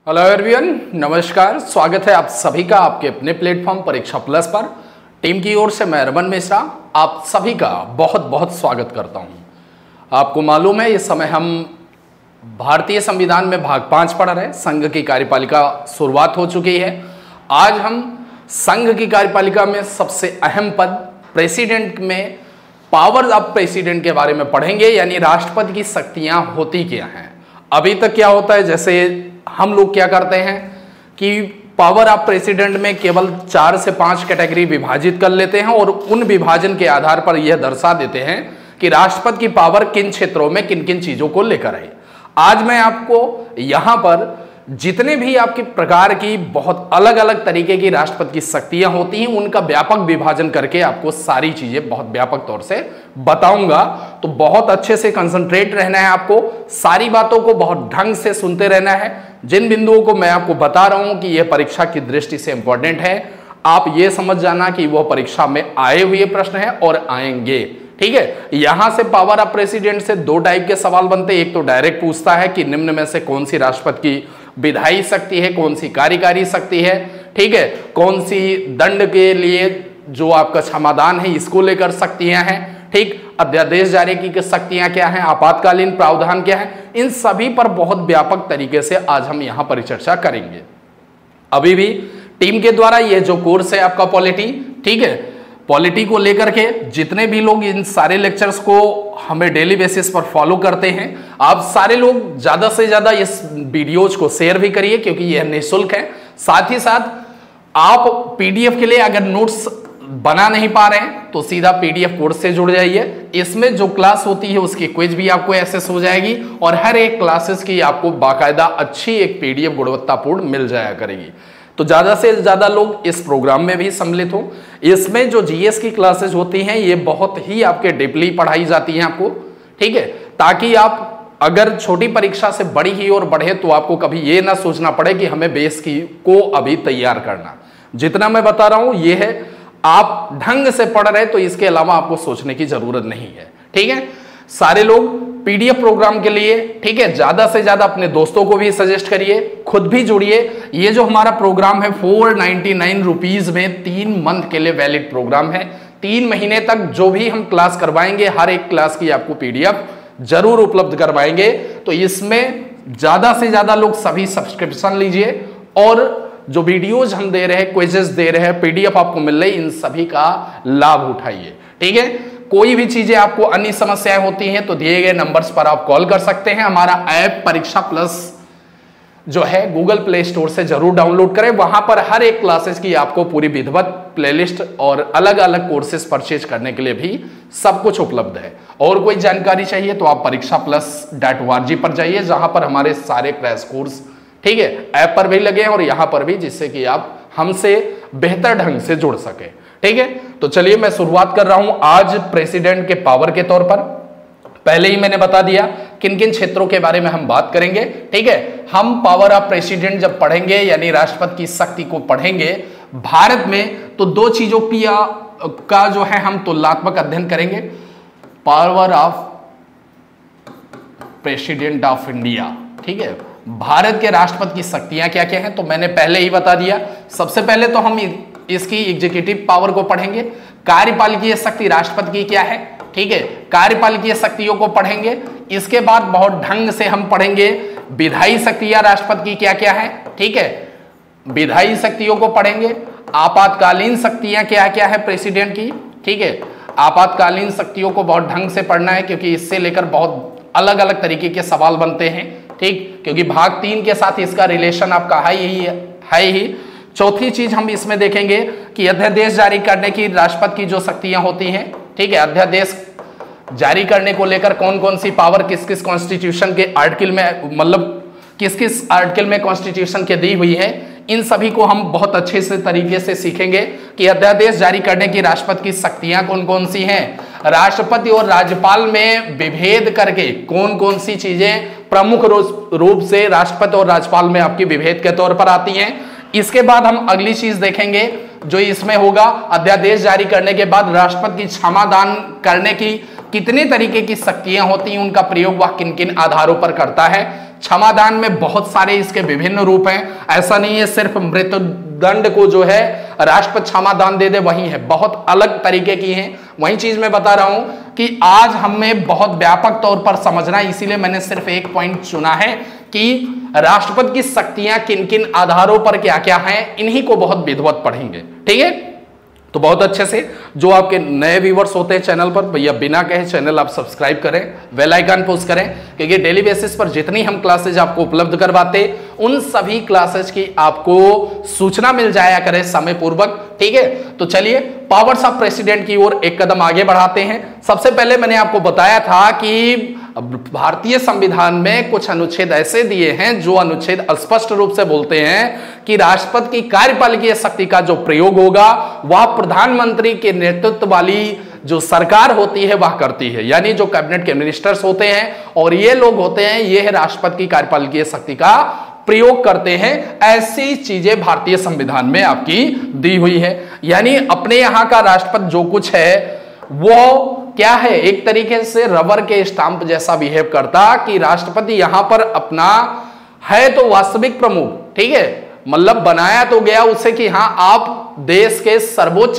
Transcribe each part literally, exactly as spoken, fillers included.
Hello everyone, नमस्कार। स्वागत है आप सभी का आपके अपने प्लेटफॉर्म परीक्षा प्लस पर। टीम की ओर से मैं रमन मिश्रा आप सभी का बहुत बहुत स्वागत करता हूं। आपको मालूम है इस समय हम भारतीय संविधान में भाग पांच पढ़ रहे हैं। संघ की कार्यपालिका शुरुआत हो चुकी है। आज हम संघ की कार्यपालिका में सबसे अहम पद प्रेसिडेंट में पावर ऑफ प्रेसिडेंट के बारे में पढ़ेंगे, यानी राष्ट्रपति की शक्तियां होती क्या हैं। अभी तक क्या होता है, जैसे हम लोग क्या करते हैं कि पावर ऑफ प्रेसिडेंट में केवल चार से पांच कैटेगरी विभाजित कर लेते हैं और उन विभाजन के आधार पर यह दर्शा देते हैं कि राष्ट्रपति की पावर किन क्षेत्रों में किन किन चीजों को लेकर है। आज मैं आपको यहां पर जितने भी आपके प्रकार की बहुत अलग अलग तरीके की राष्ट्रपति की शक्तियां होती हैं उनका व्यापक विभाजन करके आपको सारी चीजें बहुत व्यापक तौर से बताऊंगा। तो बहुत अच्छे से कंसंट्रेट रहना है, आपको सारी बातों को बहुत ढंग से सुनते रहना है। जिन बिंदुओं को मैं आपको बता रहा हूं कि यह परीक्षा की दृष्टि से इंपॉर्टेंट है, आप यह समझ जाना कि वह परीक्षा में आए हुए प्रश्न है और आएंगे। ठीक है, यहां से पावर ऑफ प्रेसिडेंट से दो टाइप के सवाल बनते हैं। एक तो डायरेक्ट पूछता है कि निम्न में से कौन सी राष्ट्रपति की विधायी शक्ति है, कौन सी कार्यकारी शक्ति है, ठीक है, कौन सी दंड के लिए जो आपका क्षमादान है इसको लेकर शक्तियां हैं, ठीक, अध्यादेश जारी की शक्तियां क्या हैं, आपातकालीन प्रावधान क्या है, इन सभी पर बहुत व्यापक तरीके से आज हम यहां परिचर्चा करेंगे। अभी भी टीम के द्वारा यह जो कोर्स है आपका पॉलिटी, ठीक है, पॉलिटी को लेकर के जितने भी लोग इन सारे लेक्चर्स को हमें डेली बेसिस पर फॉलो करते हैं, आप सारे लोग ज्यादा से ज्यादा इस वीडियोज को शेयर भी करिए क्योंकि यह निःशुल्क है। साथ ही साथ आप पीडीएफ के लिए अगर नोट्स बना नहीं पा रहे हैं तो सीधा पीडीएफ कोर्स से जुड़ जाइए। इसमें जो क्लास होती है उसकी क्विज भी आपको एक्सेस हो जाएगी और हर एक क्लासेस की आपको बाकायदा अच्छी एक पीडीएफ गुणवत्तापूर्ण मिल जाया करेगी। तो ज्यादा से ज्यादा लोग इस प्रोग्राम में भी सम्मिलित हो। इसमें जो जीएस की क्लासेस होती हैं ये बहुत ही आपके डीपली पढ़ाई जाती हैं आपको, ठीक है, ताकि आप अगर छोटी परीक्षा से बड़ी ही और बढ़े तो आपको कभी ये ना सोचना पड़े कि हमें बेस की को अभी तैयार करना। जितना मैं बता रहा हूं ये है, आप ढंग से पढ़ रहे तो इसके अलावा आपको सोचने की जरूरत नहीं है। ठीक है, सारे लोग पीडीएफ प्रोग्राम के लिए, ठीक है, ज्यादा से ज्यादा अपने दोस्तों को भी सजेस्ट करिए, खुद भी जुड़िए। ये जो हमारा प्रोग्राम है फोर नाइनटी नाइन रुपीज में तीन मंथ के लिए वैलिड प्रोग्राम है। तीन महीने तक जो भी हम क्लास करवाएंगे हर एक क्लास की आपको पीडीएफ जरूर उपलब्ध करवाएंगे। तो इसमें ज्यादा से ज्यादा लोग सभी सब्सक्रिप्शन लीजिए और जो वीडियोज हम दे रहे हैं, क्विजेस दे रहे हैं, पीडीएफ आपको मिल रही, इन सभी का लाभ उठाइए। ठीक है, कोई भी चीजें आपको अन्य समस्याएं होती हैं तो दिए गए नंबर्स पर आप कॉल कर सकते हैं। हमारा ऐप परीक्षा प्लस जो है गूगल प्ले स्टोर से जरूर डाउनलोड करें। वहां पर हर एक क्लासेस की आपको पूरी विधिवत प्लेलिस्ट और अलग अलग कोर्सेज परचेज करने के लिए भी सब कुछ उपलब्ध है। और कोई जानकारी चाहिए तो आप Pariksha plus dot O R G पर जाइए, जहां पर हमारे सारे क्रैश कोर्स, ठीक है, ऐप पर भी लगे हैं और यहां पर भी, जिससे कि आप हमसे बेहतर ढंग से जुड़ सके। ठीक है, तो चलिए मैं शुरुआत कर रहा हूं आज प्रेसिडेंट के पावर के तौर पर। पहले ही मैंने बता दिया किन किन क्षेत्रों के बारे में हम बात करेंगे। ठीक है, हम पावर ऑफ प्रेसिडेंट जब पढ़ेंगे यानी राष्ट्रपति की शक्ति को पढ़ेंगे भारत में, तो दो चीजों की का जो है हम तुलनात्मक अध्ययन करेंगे। Power of president of India, ठीक है, भारत के राष्ट्रपति की शक्तियां क्या क्या हैं तो मैंने पहले ही बता दिया। सबसे पहले तो हम इसकी एग्जीक्यूटिव पावर को पढ़ेंगे। कार्यपालिकीय शक्ति राष्ट्रपति की क्या है, ठीक है, कार्यपालिकीय शक्तियों को पढ़ेंगे। इसके बाद बहुत ढंग से हम पढ़ेंगे विधायी शक्तियां राष्ट्रपति की क्या क्या है, ठीक है, विधायी शक्तियों को पढ़ेंगे। आपातकालीन शक्तियां क्या क्या है प्रेसिडेंट की, ठीक है, आपातकालीन शक्तियों को बहुत ढंग से पढ़ना है क्योंकि इससे लेकर बहुत अलग अलग तरीके के सवाल बनते हैं, ठीक, क्योंकि भाग तीन के साथ इसका रिलेशन आपका है ही है ही। चौथी चीज हम इसमें देखेंगे कि अध्यादेश जारी करने की राष्ट्रपति की जो शक्तियां होती हैं, ठीक है, अध्यादेश जारी करने को लेकर कौन कौन सी पावर किस किस कॉन्स्टिट्यूशन के आर्टिकल में, मतलब किस किस आर्टिकल में कॉन्स्टिट्यूशन के दी हुई है, इन सभी को हम बहुत अच्छे से तरीके से सीखेंगे कि अध्यादेश जारी करने की राष्ट्रपति की शक्तियां कौन कौन सी हैं, राष्ट्रपति और राज्यपाल में विभेद करके कौन कौन सी चीजें प्रमुख रूप से राष्ट्रपति और राज्यपाल में आपकी विभेद के तौर पर आती हैं। इसके बाद हम अगली चीज देखेंगे जो इसमें होगा, अध्यादेश जारी करने के बाद राष्ट्रपति की क्षमादान करने की कितने तरीके की शक्तियां होती हैं, उनका प्रयोग वह किन किन आधारों पर करता है। क्षमादान में बहुत सारे इसके विभिन्न रूप हैं, ऐसा नहीं है सिर्फ मृत्युदंड को जो है राष्ट्रपति क्षमादान दे दे वही है, बहुत अलग तरीके की हैं। वही चीज मैं बता रहा हूं कि आज हमें बहुत व्यापक तौर पर समझना है, इसीलिए मैंने सिर्फ एक पॉइंट चुना है कि राष्ट्रपति की शक्तियां किन किन आधारों पर क्या क्या हैं, इन्हीं को बहुत विधिवत पढ़ेंगे। ठीक है, तो बहुत अच्छे से जो आपके नए व्यूवर्स होते हैं चैनल पर, भैया बिना कहे चैनल आप सब्सक्राइब करें, बेल आइकन पुश करें, क्योंकि डेली बेसिस पर जितनी हम क्लासेज आपको उपलब्ध करवाते उन सभी क्लासेज की आपको सूचना मिल जाया करे समय पूर्वक। ठीक है, तो चलिए पावर्स ऑफ प्रेसिडेंट की ओर एक कदम आगे बढ़ाते हैं। सबसे पहले मैंने आपको बताया था कि भारतीय संविधान में कुछ अनुच्छेद ऐसे दिए हैं जो अनुच्छेद स्पष्ट रूप से बोलते हैं कि राष्ट्रपति की कार्यपालिकीय शक्ति का जो प्रयोग होगा वह प्रधानमंत्री के नेतृत्व वाली जो सरकार होती है वह करती है, यानी जो कैबिनेट के मिनिस्टर्स होते हैं और ये लोग होते हैं, ये है राष्ट्रपति की कार्यपालिकीय शक्ति का प्रयोग करते हैं। ऐसी चीजें भारतीय संविधान में आपकी दी हुई है, यानी अपने यहां का राष्ट्रपति जो कुछ है वो क्या है, एक तरीके से रबर के स्टाम्प जैसा बिहेव करता कि राष्ट्रपति यहां पर अपना है तो वास्तविक प्रमुख, ठीक है, मतलब बनाया तो गया उसे कि हां आप देश के सर्वोच्च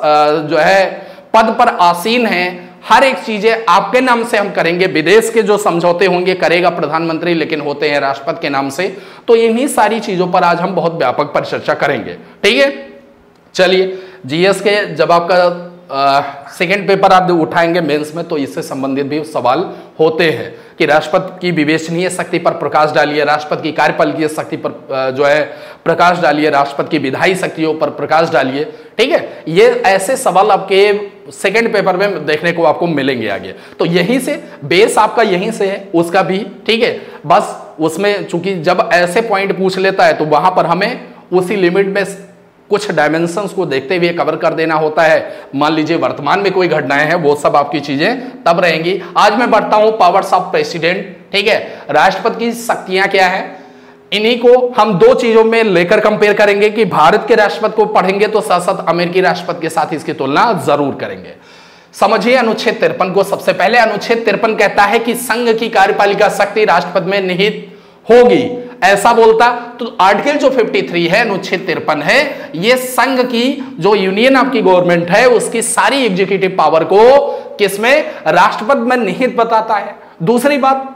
जो है पद पर आसीन हैं, हर एक चीजें आपके नाम से हम करेंगे, विदेश के जो समझौते होंगे करेगा प्रधानमंत्री लेकिन होते हैं राष्ट्रपति के नाम से। तो इन्हीं सारी चीजों पर आज हम बहुत व्यापक पर चर्चा करेंगे। ठीक है, चलिए जीएस के जब आपका सेकेंड पेपर आप उठाएंगे मेंस में तो इससे संबंधित भी सवाल होते हैं कि राष्ट्रपति की विवेचनीय शक्ति पर प्रकाश डालिए, राष्ट्रपति की कार्यपालिकीय शक्ति पर जो है प्रकाश डालिए, राष्ट्रपति की विधायी शक्तियों पर प्रकाश डालिए। ठीक है, ये ऐसे सवाल आपके सेकेंड पेपर में देखने को आपको मिलेंगे आगे। तो यहीं से बेस आपका यहीं से है, उसका भी। ठीक है, बस उसमें चूंकि जब ऐसे पॉइंट पूछ लेता है तो वहां पर हमें उसी लिमिट में कुछ डायमेंशंस को देखते हुए कवर कर देना होता है। मान लीजिए वर्तमान में कोई घटनाएं हैं वो सब आपकी चीजें तब रहेंगी। आज मैं बढ़ता हूं पावर्स ऑफ प्रेसिडेंट। ठीक है, राष्ट्रपति की शक्तियां क्या है, इन्हीं को हम दो चीजों में लेकर कंपेयर करेंगे कि भारत के राष्ट्रपति को पढ़ेंगे तो साथ साथ अमेरिकी राष्ट्रपति के साथ इसकी तुलना जरूर करेंगे। समझिए अनुच्छेद तिरपन को। सबसे पहले अनुच्छेद तिरपन कहता है कि संघ की कार्यपालिका शक्ति राष्ट्रपति में निहित होगी, ऐसा बोलता तो आर्टिकल जो तिरेपन है अनुच्छेद तिरपन है, ये संघ की जो यूनियन आपकी गवर्नमेंट है उसकी सारी एग्जीक्यूटिव पावर को किसमें, राष्ट्रपति में निहित बताता है। दूसरी बात,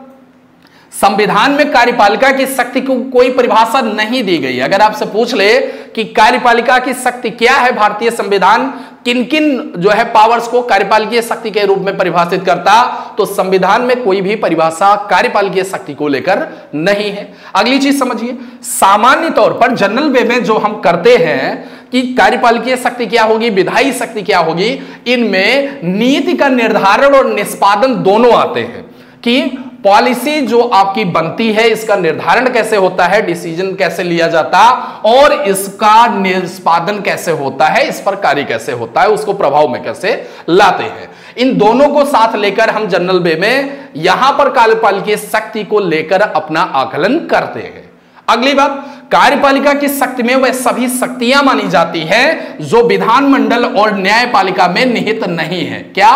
संविधान में कार्यपालिका की शक्ति को कोई परिभाषा नहीं दी गई। अगर आपसे पूछ ले कि कार्यपालिका की शक्ति क्या है, भारतीय संविधान किन किन जो है पावर्स को कार्यपालिकीय शक्ति के रूप में परिभाषित करता, तो संविधान में कोई भी परिभाषा कार्यपालिकीय शक्ति को लेकर नहीं है। अगली चीज समझिए, सामान्य तौर पर जनरल वे में जो हम करते हैं कि कार्यपालिकीय शक्ति क्या होगी, विधायी शक्ति क्या होगी, इनमें नीति का निर्धारण और निष्पादन दोनों आते हैं कि पॉलिसी जो आपकी बनती है इसका निर्धारण कैसे होता है, डिसीजन कैसे लिया जाता और इसका निष्पादन कैसे होता है, इस पर कार्य कैसे होता है, उसको प्रभाव में कैसे लाते हैं। इन दोनों को साथ लेकर हम जनरल वे में यहां पर कार्यपालिकीय शक्ति को लेकर अपना आकलन करते हैं। अगली बात, कार्यपालिका की शक्ति में वह सभी शक्तियां मानी जाती है जो विधानमंडल और न्यायपालिका में निहित नहीं है। क्या,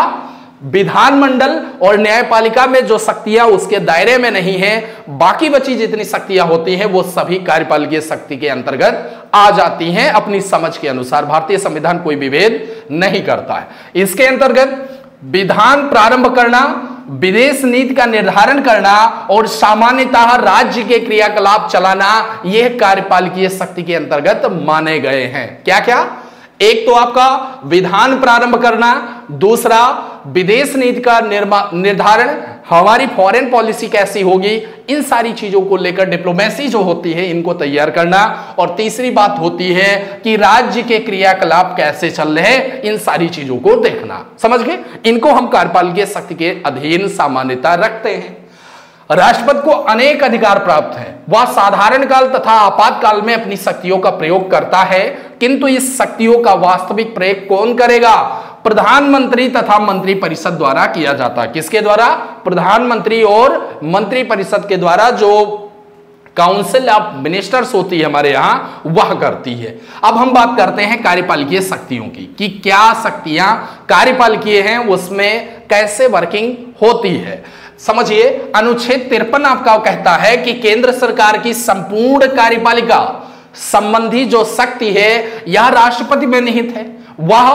विधानमंडल और न्यायपालिका में जो शक्तियां उसके दायरे में नहीं है, बाकी बची जितनी शक्तियां होती हैं वो सभी कार्यपालिकीय शक्ति के अंतर्गत आ जाती हैं। अपनी समझ के अनुसार भारतीय संविधान कोई विभेद नहीं करता है। इसके अंतर्गत विधान प्रारंभ करना, विदेश नीति का निर्धारण करना और सामान्यतः राज्य के क्रियाकलाप चलाना, यह कार्यपालिकीय शक्ति के अंतर्गत माने गए हैं। क्या क्या, एक तो आपका विधान प्रारंभ करना, दूसरा विदेश नीति का निर्धारण, हमारी फॉरेन पॉलिसी कैसी होगी, इन सारी चीजों को लेकर डिप्लोमेसी जो होती है इनको तैयार करना, और तीसरी बात होती है कि राज्य के क्रियाकलाप कैसे चल रहे हैं, इन सारी चीजों को देखना। समझ गए, इनको हम कार्यपालिकीय शक्ति के अधीन सामान्यता रखते हैं। राष्ट्रपति को अनेक अधिकार प्राप्त हैं, वह साधारण काल तथा आपातकाल में अपनी शक्तियों का प्रयोग करता है, किंतु इस शक्तियों का वास्तविक प्रयोग कौन करेगा, प्रधानमंत्री तथा मंत्री परिषद द्वारा किया जाता है। किसके द्वारा, प्रधानमंत्री और मंत्री परिषद के द्वारा जो काउंसिल ऑफ मिनिस्टर्स होती है हमारे यहां, वह करती है। अब हम बात करते हैं कार्यपालिकीय शक्तियों की कि क्या शक्तियां कार्यपालिकीय हैं, उसमें कैसे वर्किंग होती है। समझिए, अनुच्छेद तिरपन आपका कहता है कि केंद्र सरकार की संपूर्ण कार्यपालिका संबंधी जो शक्ति है यह राष्ट्रपति में निहित है। वह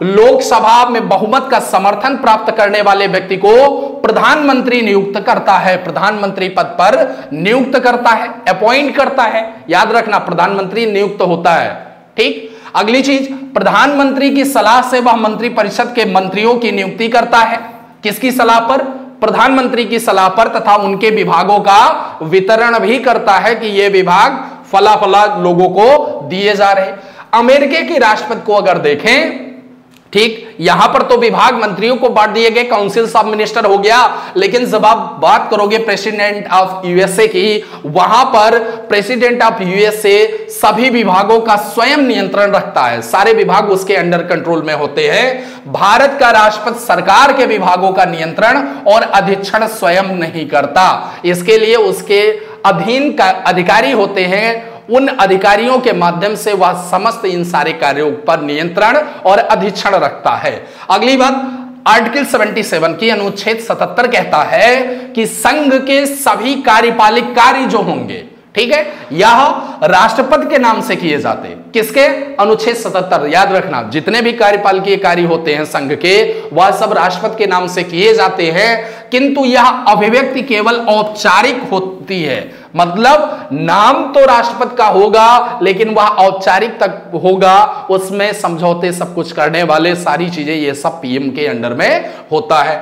लोकसभा में बहुमत का समर्थन प्राप्त करने वाले व्यक्ति को प्रधानमंत्री नियुक्त करता है, प्रधानमंत्री पद पर नियुक्त करता है, अपॉइंट करता है। याद रखना, प्रधानमंत्री नियुक्त होता है। ठीक। अगली चीज, प्रधानमंत्री की सलाह से वह मंत्रिपरिषद के मंत्रियों की नियुक्ति करता है। किसकी सलाह पर? प्रधानमंत्री की सलाह पर, तथा उनके विभागों का वितरण भी करता है कि ये विभाग फला फला लोगों को दिए जा रहे। अमेरिका के राष्ट्रपति को अगर देखें, ठीक, यहां पर तो विभाग मंत्रियों को बांट दिए गए, काउंसिल ऑफ मिनिस्टर हो गया। लेकिन जब आप बात करोगे प्रेसिडेंट ऑफ यूएसए की, वहां पर प्रेसिडेंट ऑफ यूएसए सभी विभागों का स्वयं नियंत्रण रखता है, सारे विभाग उसके अंडर कंट्रोल में होते हैं। भारत का राष्ट्रपति सरकार के विभागों का नियंत्रण और अधीक्षण स्वयं नहीं करता, इसके लिए उसके अधीन का अधिकारी होते हैं। उन अधिकारियों के माध्यम से वह समस्त इन सारे कार्यों पर नियंत्रण और अधीक्षण रखता है। अगली बात, आर्टिकल सतहत्तर की अनुच्छेद सतहत्तर कहता है कि संघ के सभी कार्यपालिक कार्य जो होंगे, ठीक है, यह राष्ट्रपति के नाम से किए जाते हैं। किसके? अनुच्छेद सतहत्तर। याद रखना, जितने भी कार्यपालिकीय कार्य होते हैं संघ के, वह सब राष्ट्रपति के नाम से किए जाते हैं। किंतु यह अभिव्यक्ति केवल औपचारिक होती है, मतलब नाम तो राष्ट्रपति का होगा लेकिन वह औपचारिक तक होगा, उसमें समझौते सब कुछ करने वाले सारी चीजें ये सब पीएम के अंडर में होता है।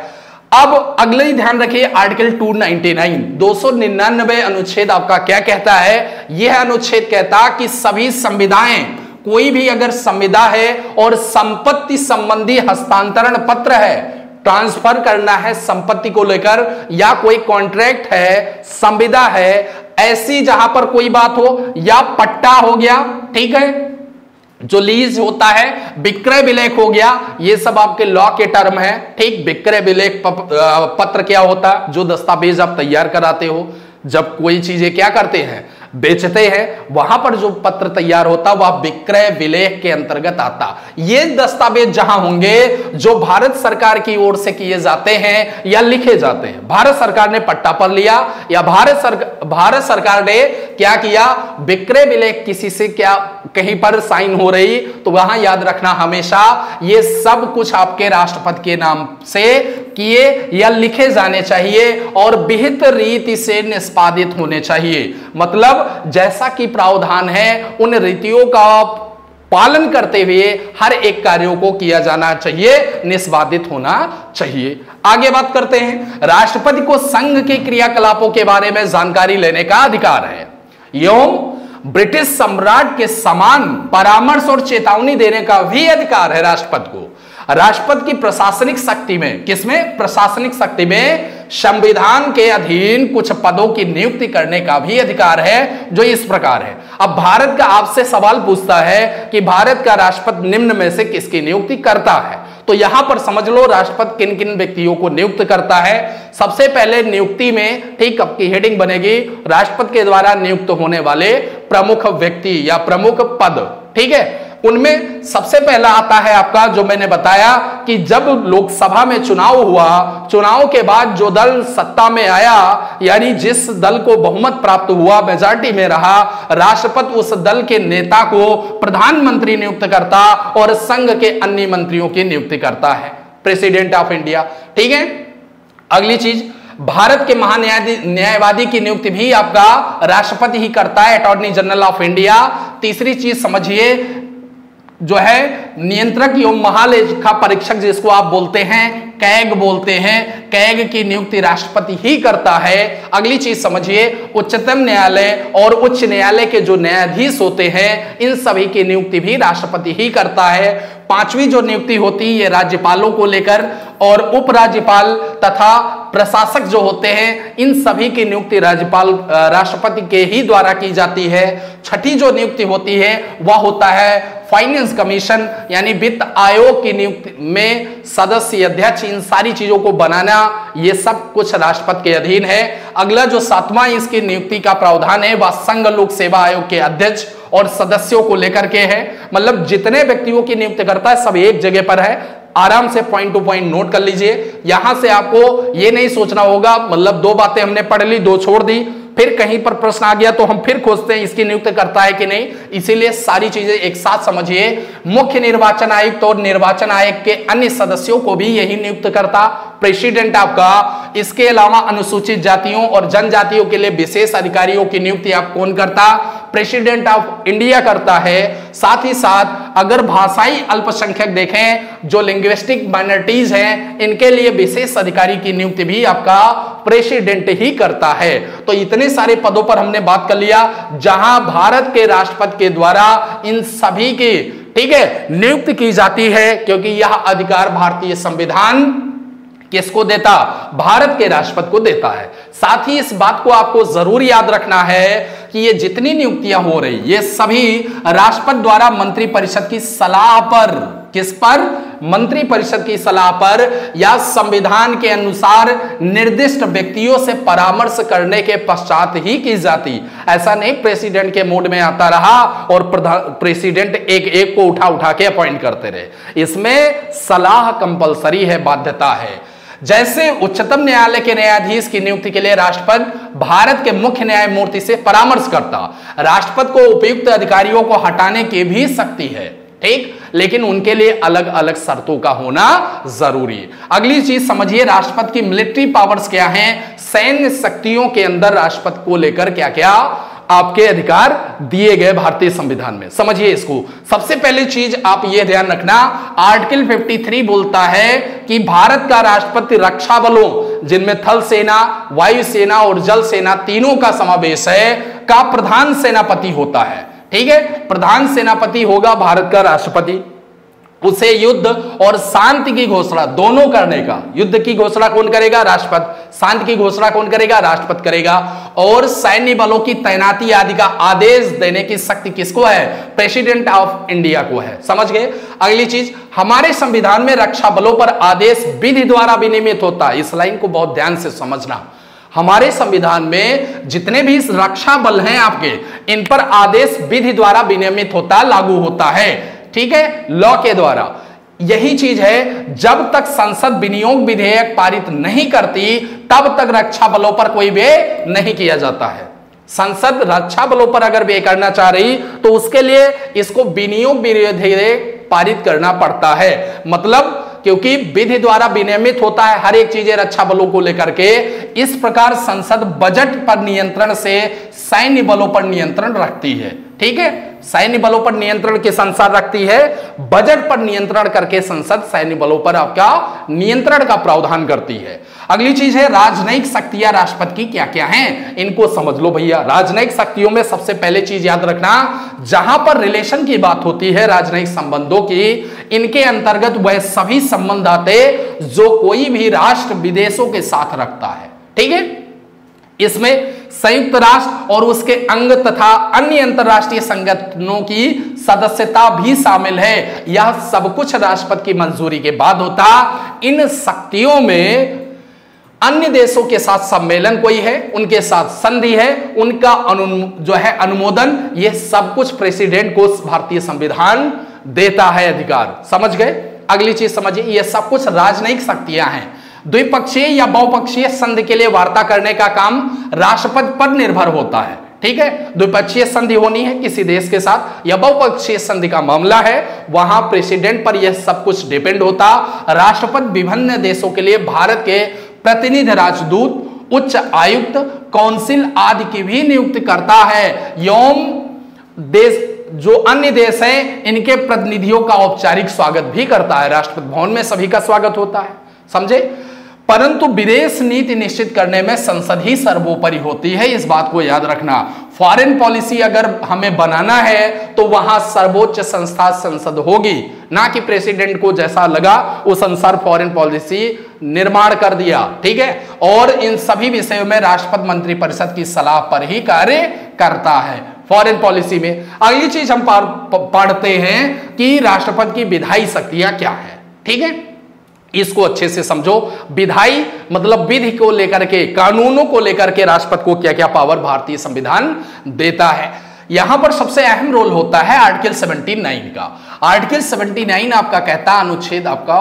अब अगले ही ध्यान रखिए, आर्टिकल दो सौ निन्यानवे दो सौ निन्यानवे अनुच्छेद आपका क्या कहता है? यह अनुच्छेद कहता कि सभी संविदाएं, कोई भी अगर संविदा है और संपत्ति संबंधी हस्तांतरण पत्र है, ट्रांसफर करना है संपत्ति को लेकर, या कोई कॉन्ट्रैक्ट है, संविदा है, ऐसी जहां पर कोई बात हो, या पट्टा हो गया, ठीक है, जो लीज होता है, विक्रय विलेख हो गया, ये सब आपके लॉ के टर्म है। ठीक, विक्रय विलेख पत्र क्या होता है? जो दस्तावेज आप तैयार कराते हो, जब कोई चीजें क्या करते हैं, बेचते हैं, वहां पर जो पत्र तैयार होता वह विक्रय विलेख के अंतर्गत आता। ये दस्तावेज जहां होंगे जो भारत सरकार की ओर से किए जाते हैं या लिखे जाते हैं, भारत सरकार ने पट्टा पर लिया या भारत सरकार भारत सरकार ने क्या किया, विक्रय विलेख किसी से क्या कहीं पर साइन हो रही, तो वहां याद रखना हमेशा ये सब कुछ आपके राष्ट्रपति के नाम से किए या लिखे जाने चाहिए और विहित रीति से निष्पादित होने चाहिए। मतलब जैसा कि प्रावधान है उन रीतियों का पालन करते हुए हर एक कार्यों को किया जाना चाहिए, निष्पादित होना चाहिए। आगे बात करते हैं, राष्ट्रपति को संघ के क्रियाकलापों के बारे में जानकारी लेने का अधिकार है एवं ब्रिटिश सम्राट के समान परामर्श और चेतावनी देने का भी अधिकार है राष्ट्रपति को। राष्ट्रपति की प्रशासनिक शक्ति में, किसमें? प्रशासनिक शक्ति में संविधान के अधीन कुछ पदों की नियुक्ति करने का भी अधिकार है, जो इस प्रकार है। अब भारत का आपसे सवाल पूछता है कि भारत का राष्ट्रपति निम्न में से किसकी नियुक्ति करता है, तो यहां पर समझ लो राष्ट्रपति किन किन व्यक्तियों को नियुक्त करता है। सबसे पहले नियुक्ति में, ठीक, आपकी हेडिंग बनेगी राष्ट्रपति के द्वारा नियुक्त होने वाले प्रमुख व्यक्ति या प्रमुख पद, ठीक है। उनमें सबसे पहला आता है आपका, जो मैंने बताया कि जब लोकसभा में चुनाव हुआ, चुनाव के बाद जो दल सत्ता में आया, यानी जिस दल को बहुमत प्राप्त हुआ, मेजॉरिटी में रहा, राष्ट्रपति उस दल के नेता को प्रधानमंत्री नियुक्त करता और संघ के अन्य मंत्रियों की नियुक्ति करता है, प्रेसिडेंट ऑफ इंडिया, ठीक है। अगली चीज, भारत के महान्यायवादी की नियुक्ति भी आपका राष्ट्रपति ही करता है, अटॉर्नी जनरल ऑफ इंडिया। तीसरी चीज समझिए, जो है नियंत्रक एवं महालेखा परीक्षक जिसको आप बोलते हैं, कैग बोलते हैं, कैग की नियुक्ति राष्ट्रपति ही करता है। अगली चीज समझिए, उच्चतम न्यायालय और उच्च न्यायालय के जो न्यायाधीश होते हैं, इन सभी की नियुक्ति भी राष्ट्रपति ही करता है। पांचवी जो नियुक्ति होती है ये राज्यपालों को लेकर, और उपराज्यपाल तथा प्रशासक जो होते हैं इन सभी की नियुक्ति राज्यपाल राष्ट्रपति के ही द्वारा की जाती है। छठी जो नियुक्ति होती है वह होता है फाइनेंस कमीशन, यानी वित्त आयोग की नियुक्ति में सदस्य, अध्यक्ष, इन सारी चीजों को बनाना ये सब कुछ राष्ट्रपति के अधीन है। अगला जो सातवां इसकी नियुक्ति का प्रावधान है वह संघ लोक सेवा आयोग के अध्यक्ष और सदस्यों को लेकर के है। मतलब जितने व्यक्तियों की नियुक्ति करता है सब एक जगह पर है। आराम से पॉइंट टू पॉइंट नोट कर लीजिए। यहां से आपको ये नहीं सोचना होगा मतलब दो बातें हमने पढ़ ली, दो छोड़ दी, फिर कहीं पर प्रश्न आ गया तो हम फिर खोजते हैं इसकी नियुक्ति करता है कि नहीं। इसीलिए सारी चीजें एक साथ समझिए। मुख्य निर्वाचन आयुक्त और निर्वाचन आयोग के अन्य सदस्यों को भी यही नियुक्त करता प्रेसिडेंट आपका। इसके अलावा अनुसूचित जातियों और जनजातियों के लिए विशेष अधिकारियों की नियुक्ति आप कौन करता? प्रेसिडेंट ऑफ इंडिया करता है। साथ ही साथ अगर भाषाई अल्पसंख्यक देखें, जो लिंग्विस्टिक माइनॉरिटीज हैं, इनके लिए विशेष अधिकारी की नियुक्ति भी आपका प्रेसिडेंट ही करता है। तो इतने सारे पदों पर हमने बात कर लिया जहां भारत के राष्ट्रपति के द्वारा इन सभी की, ठीक है, नियुक्ति की जाती है, क्योंकि यह अधिकार भारतीय संविधान किसको देता? भारत के राष्ट्रपति को देता है। साथ ही इस बात को आपको जरूर याद रखना है कि ये जितनी नियुक्तियां हो रही ये सभी राष्ट्रपति द्वारा मंत्री परिषद की सलाह पर, किस पर? मंत्री परिषद की सलाह पर या संविधान के अनुसार निर्दिष्ट व्यक्तियों से परामर्श करने के पश्चात ही की जाती। ऐसा नहीं प्रेसिडेंट के मोड में आता रहा और प्रेसिडेंट एक एक को उठा उठा के अपॉइंट करते रहे। इसमें सलाह कंपलसरी है, बाध्यता है। जैसे उच्चतम न्यायालय के न्यायाधीश की नियुक्ति के लिए राष्ट्रपति भारत के मुख्य न्यायमूर्ति से परामर्श करता। राष्ट्रपति को उपयुक्त अधिकारियों को हटाने की भी शक्ति है, ठीक, लेकिन उनके लिए अलग अलग शर्तों का होना जरूरी है। अगली चीज समझिए, राष्ट्रपति की मिलिट्री पावर्स क्या हैं? सैन्य शक्तियों के अंदर राष्ट्रपति को लेकर क्या क्या आपके अधिकार दिए गए भारतीय संविधान में। समझिए इसको। सबसे पहली चीज आप ये ध्यान रखना, आर्टिकल तिरेपन बोलता है कि भारत का राष्ट्रपति रक्षा बलों, जिनमें थल सेना, वायु सेना और जल सेना तीनों का समावेश है, का प्रधान सेनापति होता है। ठीक है, प्रधान सेनापति होगा भारत का राष्ट्रपति। उसे युद्ध और शांति की घोषणा दोनों करने का, युद्ध की घोषणा कौन करेगा? राष्ट्रपति। शांति की घोषणा कौन करेगा? राष्ट्रपति करेगा। और सैन्य बलों की तैनाती आदि का आदेश देने की शक्ति किसको है? प्रेसिडेंट ऑफ इंडिया को है। समझ गए? अगली चीज, हमारे संविधान में रक्षा बलों पर आदेश विधि द्वारा विनियमित होता है। इस लाइन को बहुत ध्यान से समझना। हमारे संविधान में जितने भी रक्षा बल हैं आपके, इन पर आदेश विधि द्वारा विनियमित होता, लागू होता है। ठीक है, लॉ के द्वारा। यही चीज है, जब तक संसद विनियोग विधेयक पारित नहीं करती तब तक रक्षा बलों पर कोई व्यय नहीं किया जाता है। संसद रक्षा बलों पर अगर व्यय करना चाह रही तो उसके लिए इसको विनियोग विधेयक पारित करना पड़ता है। मतलब क्योंकि विधि द्वारा विनियमित होता है हर एक चीजें रक्षा बलों को लेकर के। इस प्रकार संसद बजट पर नियंत्रण से सैन्य बलों पर नियंत्रण रखती है। ठीक है, सैन्य बलों पर नियंत्रण किस अनुसार रखती है? बजट पर नियंत्रण करके संसद सैन्य बलों पर आपका नियंत्रण का प्रावधान करती है। अगली चीज है, राजनयिक शक्तियां राष्ट्रपति की क्या क्या हैं, इनको समझ लो भैया। राजनयिक शक्तियों में सबसे पहले चीज याद रखना, जहां पर रिलेशन की बात होती है, राजनयिक संबंधों की, इनके अंतर्गत वह सभी संबंध आते जो कोई भी राष्ट्र विदेशों के साथ रखता है। ठीक है, इसमें संयुक्त राष्ट्र और उसके अंग तथा अन्य अंतरराष्ट्रीय संगठनों की सदस्यता भी शामिल है। यह सब कुछ राष्ट्रपति की मंजूरी के बाद होता। इन शक्तियों में अन्य देशों के साथ सम्मेलन कोई है, उनके साथ संधि है, उनका अनु जो है अनुमोदन, यह सब कुछ प्रेसिडेंट को भारतीय संविधान देता है अधिकार। समझ गए? अगली चीज समझिए, यह सब कुछ राजनयिक शक्तियां हैं। द्विपक्षीय या बहुपक्षीय संधि के लिए वार्ता करने का काम राष्ट्रपति पर निर्भर होता है। ठीक है, द्विपक्षीय संधि होनी है किसी देश के साथ या बहुपक्षीय संधि का मामला है, वहां प्रेसिडेंट पर यह सब कुछ डिपेंड होता। राष्ट्रपति विभिन्न देशों के लिए भारत के प्रतिनिधि, राजदूत, उच्च आयुक्त, काउंसिल आदि की भी नियुक्ति करता है। एवं देश जो अन्य देश हैं इनके प्रतिनिधियों का औपचारिक स्वागत भी करता है। राष्ट्रपति भवन में सभी का स्वागत होता है। समझे? परंतु विदेश नीति निश्चित करने में संसद ही सर्वोपरि होती है, इस बात को याद रखना। फॉरेन पॉलिसी अगर हमें बनाना है तो वहां सर्वोच्च संस्था संसद होगी, ना कि प्रेसिडेंट को जैसा लगा उस अनुसार फॉरेन पॉलिसी निर्माण कर दिया। ठीक है, और इन सभी विषयों में राष्ट्रपति मंत्रिपरिषद की सलाह पर ही कार्य करता है फॉरेन पॉलिसी में। अगली चीज हम पढ़ते हैं कि राष्ट्रपति की विधायी शक्तियां क्या है। ठीक है, इसको अच्छे से समझो। विधायी मतलब विधि को लेकर के, कानूनों को लेकर के राष्ट्रपति को क्या क्या पावर भारतीय संविधान देता है। यहां पर सबसे अहम रोल होता है आर्टिकल उन्यासी का। आर्टिकल उन्यासी आपका कहता, अनुच्छेद आपका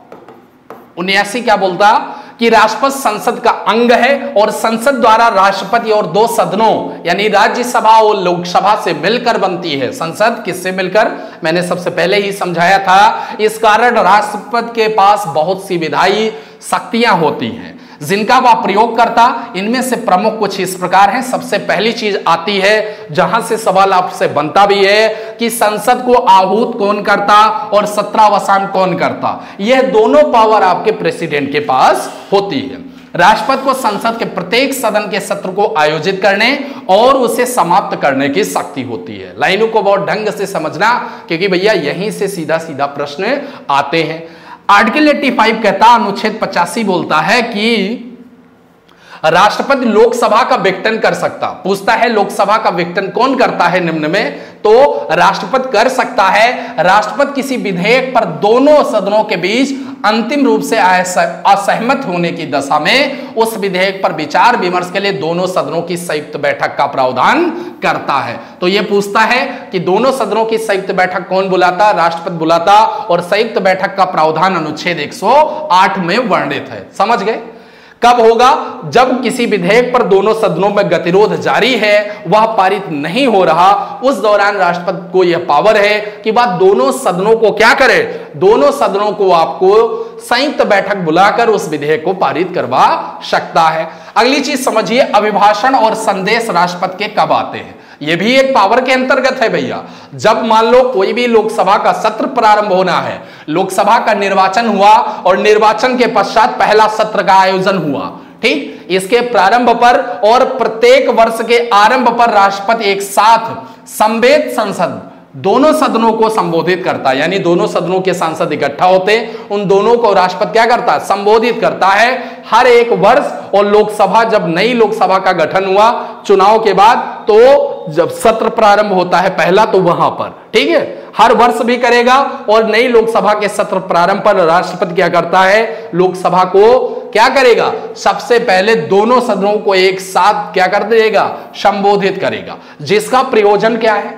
उन्यासी क्या बोलता कि राष्ट्रपति संसद का अंग है और संसद द्वारा राष्ट्रपति और दो सदनों यानी राज्यसभा और लोकसभा से मिलकर बनती है। संसद किससे मिलकर, मैंने सबसे पहले ही समझाया था। इस कारण राष्ट्रपति के पास बहुत सी विधायी शक्तियां होती हैं जिनका वह प्रयोग करता। इनमें से प्रमुख कुछ इस प्रकार हैं। सबसे पहली चीज आती है जहां से सवाल आपसे बनता भी है कि संसद को आहूत कौन करता और सत्रावसान कौन करता। यह दोनों पावर आपके प्रेसिडेंट के पास होती है। राष्ट्रपति को संसद के प्रत्येक सदन के सत्र को आयोजित करने और उसे समाप्त करने की शक्ति होती है। लाइनों को बहुत ढंग से समझना, क्योंकि भैया यहीं से सीधा सीधा प्रश्न आते हैं। आर्टिकल पचासी कहता, अनुच्छेद पचासी बोलता है कि राष्ट्रपति लोकसभा का विघटन कर सकता। पूछता है लोकसभा का विघटन कौन करता है निम्न में, तो राष्ट्रपति कर सकता है। राष्ट्रपति किसी विधेयक पर दोनों सदनों के बीच अंतिम रूप से असहमत होने की दशा में उस विधेयक पर विचार विमर्श के लिए दोनों सदनों की संयुक्त बैठक का प्रावधान करता है। तो यह पूछता है कि दोनों सदनों की संयुक्त बैठक कौन बुलाता, राष्ट्रपति बुलाता, और संयुक्त बैठक का प्रावधान अनुच्छेद एक सौ आठ में वर्णित है। समझ गए? कब होगा? जब किसी विधेयक पर दोनों सदनों में गतिरोध जारी है, वह पारित नहीं हो रहा, उस दौरान राष्ट्रपति को यह पावर है कि वह दोनों सदनों को क्या करे, दोनों सदनों को आपको संयुक्त बैठक बुलाकर उस विधेयक को पारित करवा सकता है। अगली चीज समझिए, अभिभाषण और संदेश राष्ट्रपति के कब आते हैं। यह भी एक पावर के अंतर्गत है भैया। जब मान लो कोई भी लोकसभा का सत्र प्रारंभ होना है, लोकसभा का निर्वाचन हुआ और निर्वाचन के पश्चात पहला सत्र का आयोजन हुआ, ठीक, इसके प्रारंभ पर और प्रत्येक वर्ष के आरंभ पर राष्ट्रपति एक साथ संवेद संसद दोनों सदनों को संबोधित करता है। यानी दोनों सदनों के सांसद इकट्ठा होते, उन दोनों को राष्ट्रपति क्या करता है, संबोधित करता है हर एक वर्ष। और लोकसभा, जब नई लोकसभा का गठन हुआ चुनाव के बाद, तो जब सत्र प्रारंभ होता है पहला, तो वहां पर, ठीक है, हर वर्ष भी करेगा। और नई लोकसभा के सत्र प्रारंभ पर राष्ट्रपति क्या करता है, लोकसभा को क्या करेगा, सबसे पहले दोनों सदनों को एक साथ क्या कर देगा, संबोधित करेगा। जिसका प्रयोजन क्या है,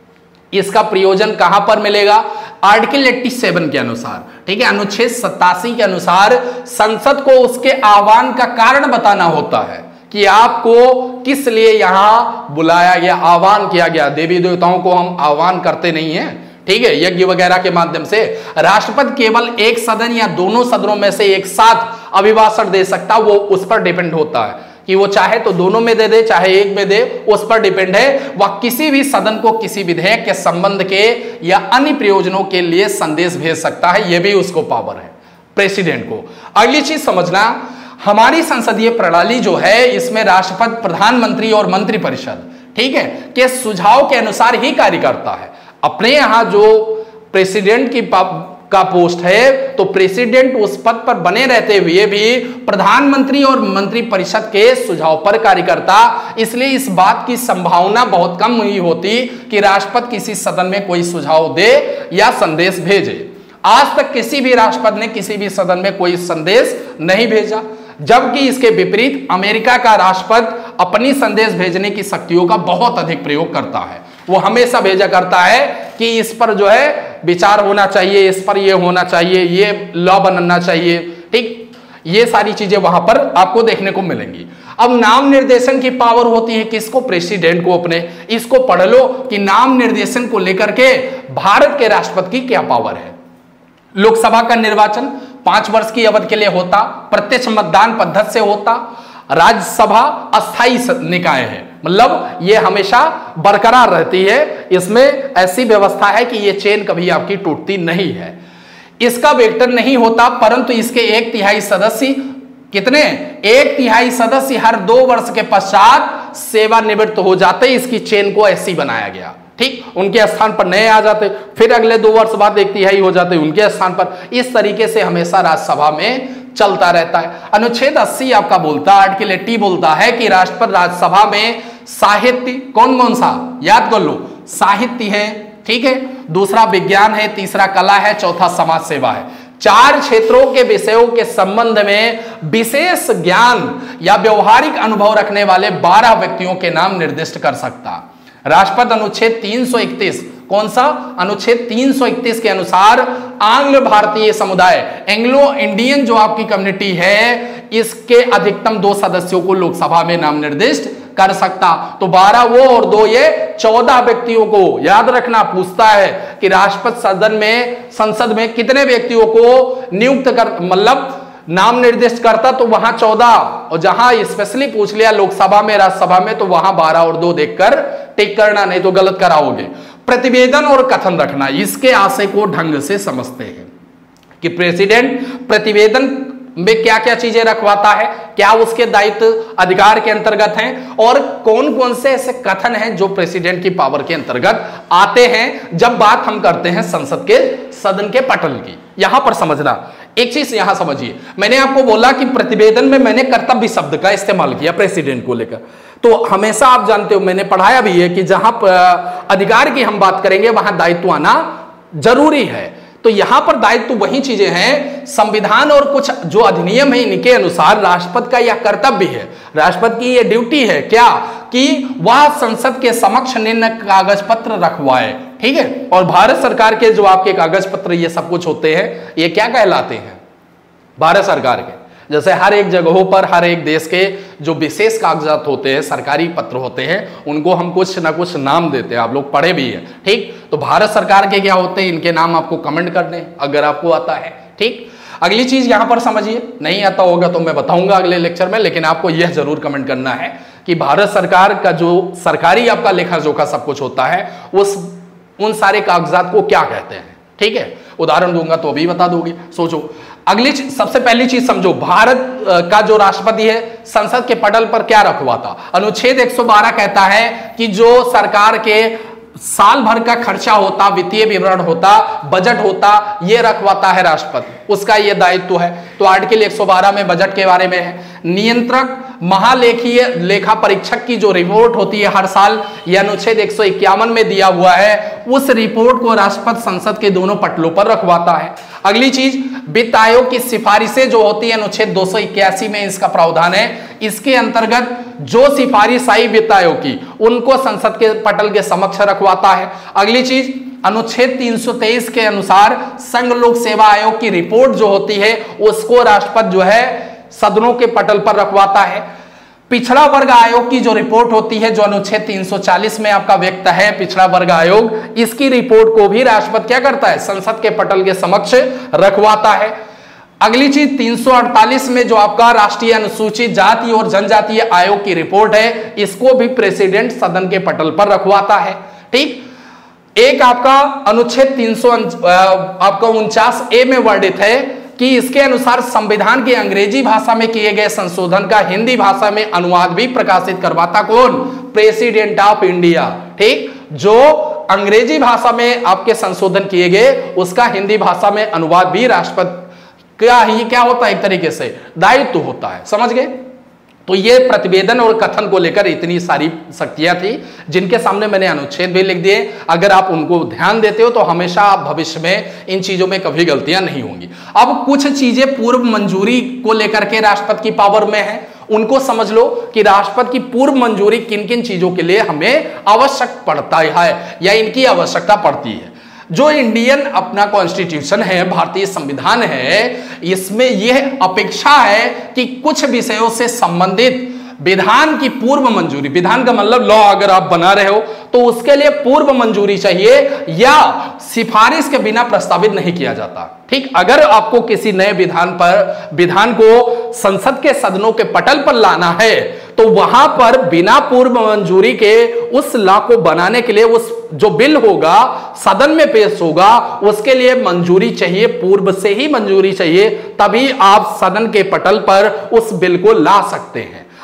इसका प्रयोजन कहां पर मिलेगा, आर्टिकल सत्तासी के अनुसार, ठीक है, अनुच्छेद सत्तासी के अनुसार संसद को उसके आह्वान का कारण बताना होता है कि आपको किस लिए यहां बुलाया गया, आह्वान किया गया। देवी देवताओं को हम आह्वान करते नहीं हैं, ठीक है, यज्ञ वगैरह के माध्यम से। राष्ट्रपति केवल एक सदन या दोनों सदनों में से एक साथ अभिभाषण दे सकता, वो उस पर डिपेंड होता है कि वो चाहे तो दोनों में दे दे, चाहे एक में दे, उस पर डिपेंड है। वह किसी भी सदन को किसी विधेयक के संबंध के या अन्य प्रयोजनों के लिए संदेश भेज सकता है। यह भी उसको पावर है प्रेसिडेंट को। अगली चीज समझना, हमारी संसदीय प्रणाली जो है, इसमें राष्ट्रपति, प्रधानमंत्री और मंत्रिपरिषद, ठीक है, के सुझाव के अनुसार ही कार्य करता है। अपने यहां जो प्रेसिडेंट की का पोस्ट है, तो प्रेसिडेंट उस पद पर बने रहते हुए भी प्रधानमंत्री और मंत्रिपरिषद के सुझाव पर कार्य करता। इसलिए इस बात की संभावना बहुत कम ही होती कि राष्ट्रपति किसी सदन में कोई सुझाव दे या संदेश भेजे। आज तक किसी भी राष्ट्रपति ने किसी भी सदन में कोई संदेश नहीं भेजा, जबकि इसके विपरीत अमेरिका का राष्ट्रपति अपनी संदेश भेजने की शक्तियों का बहुत अधिक प्रयोग करता है। वो हमेशा भेजा करता है कि इस पर जो है विचार होना चाहिए, इस पर ये होना चाहिए, ये लॉ बनना चाहिए, ठीक, ये सारी चीजें वहां पर आपको देखने को मिलेंगी। अब नाम निर्देशन की पावर होती है किसको, प्रेसिडेंट को अपने। इसको पढ़ लो कि नाम निर्देशन को लेकर के भारत के राष्ट्रपति की क्या पावर है। लोकसभा का निर्वाचन पांच वर्ष की अवधि के लिए होता, प्रत्यक्ष मतदान पद्धति से होता। राज्यसभा अस्थायी निकाय है, मतलब ये हमेशा बरकरार रहती है। इसमें ऐसी व्यवस्था है कि ये चेन कभी आपकी टूटती नहीं है। इसका विघटन नहीं होता, परंतु इसके एक तिहाई सदस्य, कितने, एक तिहाई सदस्य हर दो वर्ष के पश्चात सेवानिवृत्त हो जाते, इसकी चेन को ऐसी बनाया गया, ठीक। उनके स्थान पर नए आ जाते, फिर अगले दो वर्ष बाद एक तिहाई हो जाते उनके स्थान पर। इस तरीके से हमेशा राज्यसभा में चलता रहता है। अनुच्छेद अस्सी आपका बोलता है, आर्टिकल अस्सी बोलता है कि राष्ट्रपति राज्यसभा में साहित्य, कौन कौन सा याद कर लो, साहित्य है, ठीक है, दूसरा विज्ञान है, तीसरा कला है, चौथा समाज सेवा है। चार क्षेत्रों के विषयों के संबंध में विशेष ज्ञान या व्यवहारिक अनुभव रखने वाले बारह व्यक्तियों के नाम निर्दिष्ट कर सकता। राष्ट्रपति अनुच्छेद तीन सौ इकतीस, कौन सा अनुच्छेद तीन सौ इकतीस के अनुसार आंग्ल भारतीय समुदाय, एंग्लो इंडियन जो आपकी कम्युनिटी है, इसके अधिकतम दो सदस्यों को लोकसभा में नाम निर्दिष्ट कर सकता। तो बारह वो और दो ये, चौदह व्यक्तियों को याद रखना। पूछता है कि राष्ट्रपति सदन में, संसद में कितने व्यक्तियों को नियुक्त कर, मतलब नाम निर्दिष्ट करता, तो वहां चौदह, और जहां स्पेशली पूछ लिया लोकसभा में, राज्यसभा में, तो वहां बारह और दो देखकर टिक करना, नहीं तो गलत कराओगे। प्रतिवेदन और कथन रखना, इसके आशय को ढंग से समझते हैं कि प्रेसिडेंट प्रतिवेदन में क्या क्या चीजें रखवाता है, क्या उसके दायित्व अधिकार के अंतर्गत हैं, और कौन कौन से ऐसे कथन हैं जो प्रेसिडेंट की पावर के अंतर्गत आते हैं जब बात हम करते हैं संसद के सदन के पटल की। यहां पर समझना एक चीज, यहां समझिए, मैंने आपको बोला कि प्रतिवेदन में मैंने कर्तव्य शब्द का इस्तेमाल किया प्रेसिडेंट को लेकर। तो हमेशा आप जानते हो, मैंने पढ़ाया भी है कि जहां अधिकार की हम बात करेंगे वहां दायित्व आना जरूरी है। तो यहां पर दायित्व वही चीजें हैं, संविधान और कुछ जो अधिनियम है इनके अनुसार राष्ट्रपति का यह कर्तव्य है, राष्ट्रपति की यह ड्यूटी है, क्या कि वह संसद के समक्ष निम्न कागज पत्र रखवाए, ठीक है। और भारत सरकार के जो आपके कागज पत्र ये सब कुछ होते हैं, ये क्या कहलाते हैं, भारत सरकार के। जैसे हर एक जगहों पर, हर एक देश के जो विशेष कागजात होते हैं, सरकारी पत्र होते हैं, उनको हम कुछ ना कुछ नाम देते हैं, आप लोग पढ़े भी हैं, ठीक। तो भारत सरकार के क्या होते हैं, इनके नाम आपको कमेंट कर दें अगर आपको आता है, ठीक। अगली चीज यहां पर समझिए, नहीं आता होगा तो मैं बताऊंगा अगले लेक्चर में, लेकिन आपको यह जरूर कमेंट करना है कि भारत सरकार का जो सरकारी आपका लेखा जोखा सब कुछ होता है, उस उन सारे कागजात को क्या कहते हैं, ठीक है। उदाहरण दूंगा तो अभी बता दोगे, सोचो। अगली सबसे पहली चीज समझो, भारत का जो राष्ट्रपति है संसद के पटल पर क्या रखवाता। अनुच्छेद एक सौ बारह कहता है कि जो सरकार के साल भर का खर्चा होता, वित्तीय विवरण होता, बजट होता, ये रखवाता है राष्ट्रपति, उसका ये दायित्व है। तो आर्टिकल एक सौ बारह में बजट के बारे में है। नियंत्रक महालेखीय लेखा परीक्षक की जो रिपोर्ट होती है हर साल, यह अनुच्छेद एक सौ इक्यावन में दिया हुआ है, उस रिपोर्ट को राष्ट्रपति संसद के दोनों पटलों पर रखवाता है। अगली चीज, वित्त आयोग की सिफारिशें जो होती है, अनुच्छेद दो सौ इक्यासी में इसका प्रावधान है। इसके अंतर्गत जो सिफारिश आई वित्त आयोग की, उनको संसद के पटल के समक्ष रखवाता है। अगली चीज, अनुच्छेद तीन सौ तेईस के अनुसार संघ लोक सेवा आयोग की रिपोर्ट जो होती है, उसको राष्ट्रपति जो है सदनों के पटल पर रखवाता है। पिछड़ा वर्ग आयोग की जो रिपोर्ट होती है, जो अनुच्छेद तीन सौ चालीस में आपका व्यक्त है, पिछड़ा वर्ग आयोग, इसकी रिपोर्ट को भी राष्ट्रपति क्या करता है, संसद के पटल के समक्ष रखवाता है। अगली चीज, तीन सौ अड़तालीस में जो आपका राष्ट्रीय अनुसूचित जाति और जनजातीय आयोग की रिपोर्ट है, इसको भी प्रेसिडेंट सदन के पटल पर रखवाता है, ठीक। एक आपका अनुच्छेद तीन सौ आपका उनचास ए में वर्णित है कि इसके अनुसार संविधान की अंग्रेजी भाषा में किए गए संशोधन का हिंदी भाषा में अनुवाद भी प्रकाशित करवाता कौन, प्रेसिडेंट ऑफ इंडिया, ठीक। जो अंग्रेजी भाषा में आपके संशोधन किए गए, उसका हिंदी भाषा में अनुवाद भी राष्ट्रपति क्या ही क्या होता है, एक तरीके से दायित्व होता है, समझ गए। तो ये प्रतिवेदन और कथन को लेकर इतनी सारी शक्तियां थी, जिनके सामने मैंने अनुच्छेद भी लिख दिए। अगर आप उनको ध्यान देते हो तो हमेशा आप भविष्य में इन चीजों में कभी गलतियां नहीं होंगी। अब कुछ चीजें पूर्व मंजूरी को लेकर के राष्ट्रपति की पावर में है, उनको समझ लो कि राष्ट्रपति की पूर्व मंजूरी किन किन चीजों के लिए हमें आवश्यक पड़ता है या इनकी आवश्यकता पड़ती है। जो इंडियन अपना कॉन्स्टिट्यूशन है, भारतीय संविधान है, इसमें यह अपेक्षा है कि कुछ विषयों से संबंधित विधान की पूर्व मंजूरी, विधान का मतलब लॉ अगर आप बना रहे हो तो उसके लिए पूर्व मंजूरी चाहिए या सिफारिश के बिना प्रस्तावित नहीं किया जाता, ठीक। अगर आपको किसी नए विधान पर विधान को संसद के सदनों के पटल पर लाना है तो वहां पर बिना पूर्व मंजूरी के उस लॉ को बनाने के लिए, उस जो बिल होगा सदन में पेश होगा, उसके लिए मंजूरी चाहिए, पूर्व से ही मंजूरी चाहिए, तभी आप सदन के पटल पर उस बिल को ला सकते हैं।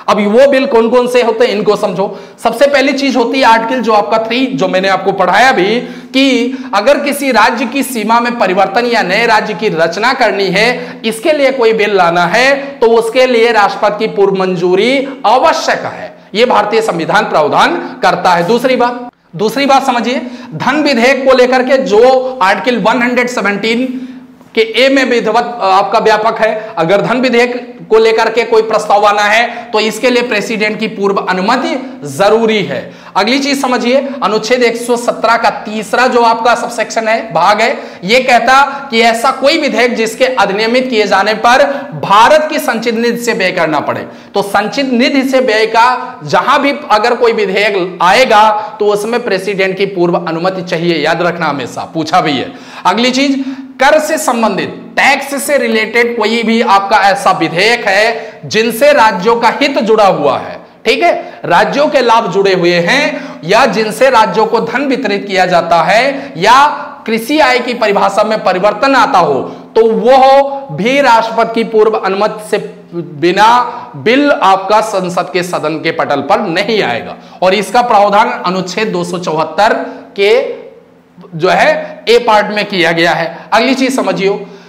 अब वो बिल कौन कौन से होते हैं इनको समझो। सबसे पहली चीज होती है आर्टिकल जो आपका थ्री, जो मैंने आपको पढ़ाया भी, कि अगर किसी राज्य की सीमा में परिवर्तन या नए राज्य की रचना करनी है, इसके लिए कोई बिल लाना है, तो उसके लिए राष्ट्रपति की पूर्व मंजूरी आवश्यक है। यह भारतीय संविधान प्रावधान करता है। दूसरी बात दूसरी बात समझिए, धन विधेयक को लेकर के जो आर्टिकल एक सौ सत्रह के ए में विधिवत आपका व्यापक है। अगर धन विधेयक को लेकर के कोई प्रस्ताव आना है तो इसके लिए प्रेसिडेंट की पूर्व अनुमति जरूरी है। अगली चीज समझिए, अनुच्छेद एक सौ सत्रह का तीसरा जो आपका सबसेक्शन है, भाग है, यह कहता कि ऐसा कोई विधेयक जिसके अधिनियमित किए जाने पर भारत की संचित निधि से व्यय करना पड़े। तो संचित निधि से व्यय का जहां भी अगर कोई विधेयक आएगा तो उसमें प्रेसिडेंट की पूर्व अनुमति चाहिए, याद रखना, हमेशा पूछा भी है। अगली चीज, कर से संबंधित, टैक्स से रिलेटेड कोई भी आपका ऐसा विधेयक है जिनसे राज्यों का हित जुड़ा हुआ है, ठीक है, राज्यों के लाभ जुड़े हुए हैं, या जिनसे राज्यों को धन वितरित किया जाता है, या कृषि आय की परिभाषा में परिवर्तन आता हो, तो वह भी राष्ट्रपति की पूर्व अनुमति से बिना बिल आपका संसद के सदन के पटल पर नहीं आएगा। और इसका प्रावधान अनुच्छेद दो सौ चौहत्तर के जो है ए पार्ट में किया गया है। अगली चीज समझिए,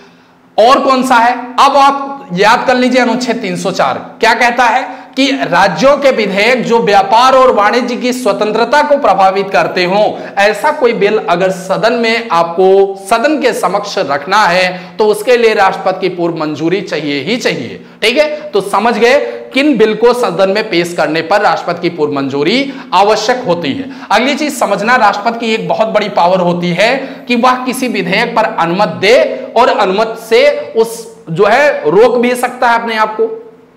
और कौन सा है, अब आप याद कर लीजिए, अनुच्छेद तीन सौ चार क्या कहता है कि राज्यों के विधेयक जो व्यापार और वाणिज्य की स्वतंत्रता को प्रभावित करते हो, ऐसा कोई बिल अगर सदन में आपको सदन के समक्ष रखना है तो उसके लिए राष्ट्रपति की पूर्व मंजूरी चाहिए ही चाहिए। ठीक है, तो समझ गए किन बिल को सदन में पेश करने पर राष्ट्रपति की पूर्व मंजूरी आवश्यक होती है। अगली चीज समझना, राष्ट्रपति की एक बहुत बड़ी पावर होती है कि वह किसी विधेयक पर अनुमति दे और अनुमति से उस जो है रोक भी सकता है अपने आप को,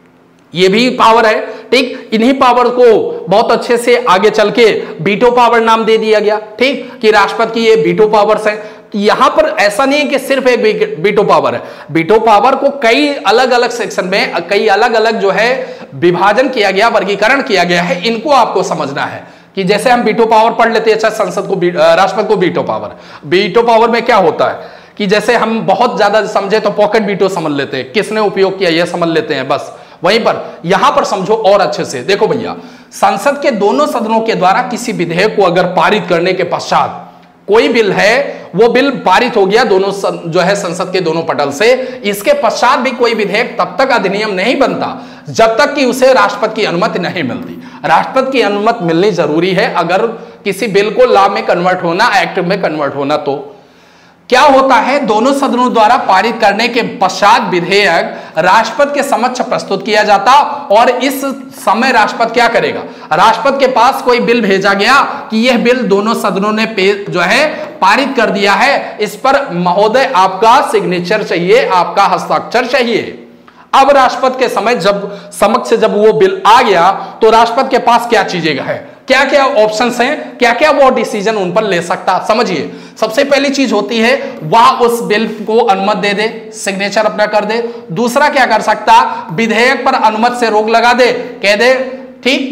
ये भी पावर है। ठीक, इन्हीं पावर को बहुत अच्छे से आगे चल के वीटो पावर नाम दे दिया गया, ठीक, कि राष्ट्रपति की ये वीटो पावर्स है। तो यहां पर ऐसा नहीं है कि सिर्फ एक वीटो पावर है, वीटो पावर को कई अलग अलग सेक्शन में कई अलग अलग जो है विभाजन किया गया, वर्गीकरण किया गया है। इनको आपको समझना है कि जैसे हम वीटो पावर पढ़ लेते हैं, अच्छा संसद को, राष्ट्रपति को वीटो पावर, वीटो पावर में क्या होता है कि जैसे हम बहुत ज्यादा समझे तो पॉकेट वीटो समझ लेते हैं, किसने उपयोग किया यह समझ लेते हैं बस। वहीं पर यहां पर समझो और अच्छे से, देखो भैया, संसद के दोनों सदनों के द्वारा किसी विधेयक को अगर पारित करने के पश्चात कोई बिल है, वो बिल पारित हो गया दोनों जो है संसद के दोनों पटल से, इसके पश्चात भी कोई विधेयक तब तक अधिनियम नहीं बनता जब तक कि उसे राष्ट्रपति की अनुमति नहीं मिलती। राष्ट्रपति की अनुमति मिलनी जरूरी है अगर किसी बिल को लॉ में कन्वर्ट होना, एक्ट में कन्वर्ट होना। तो क्या होता है, दोनों सदनों द्वारा पारित करने के पश्चात विधेयक राष्ट्रपति के समक्ष प्रस्तुत किया जाता, और इस समय राष्ट्रपति क्या करेगा, राष्ट्रपति के पास कोई बिल भेजा गया कि यह बिल दोनों सदनों ने जो है पारित कर दिया है, इस पर महोदय आपका सिग्नेचर चाहिए, आपका हस्ताक्षर चाहिए। अब राष्ट्रपति के समय जब समक्ष जब वो बिल आ गया तो राष्ट्रपति के पास क्या चीजें है, क्या क्या ऑप्शंस हैं, क्या क्या वो डिसीजन उन पर ले सकता। समझिए, सबसे पहली चीज होती है वह उस बिल को अनुमति दे दे, सिग्नेचर अपना कर दे। दूसरा क्या कर सकता, विधेयक पर अनुमति से रोक लगा दे, कह दे ठीक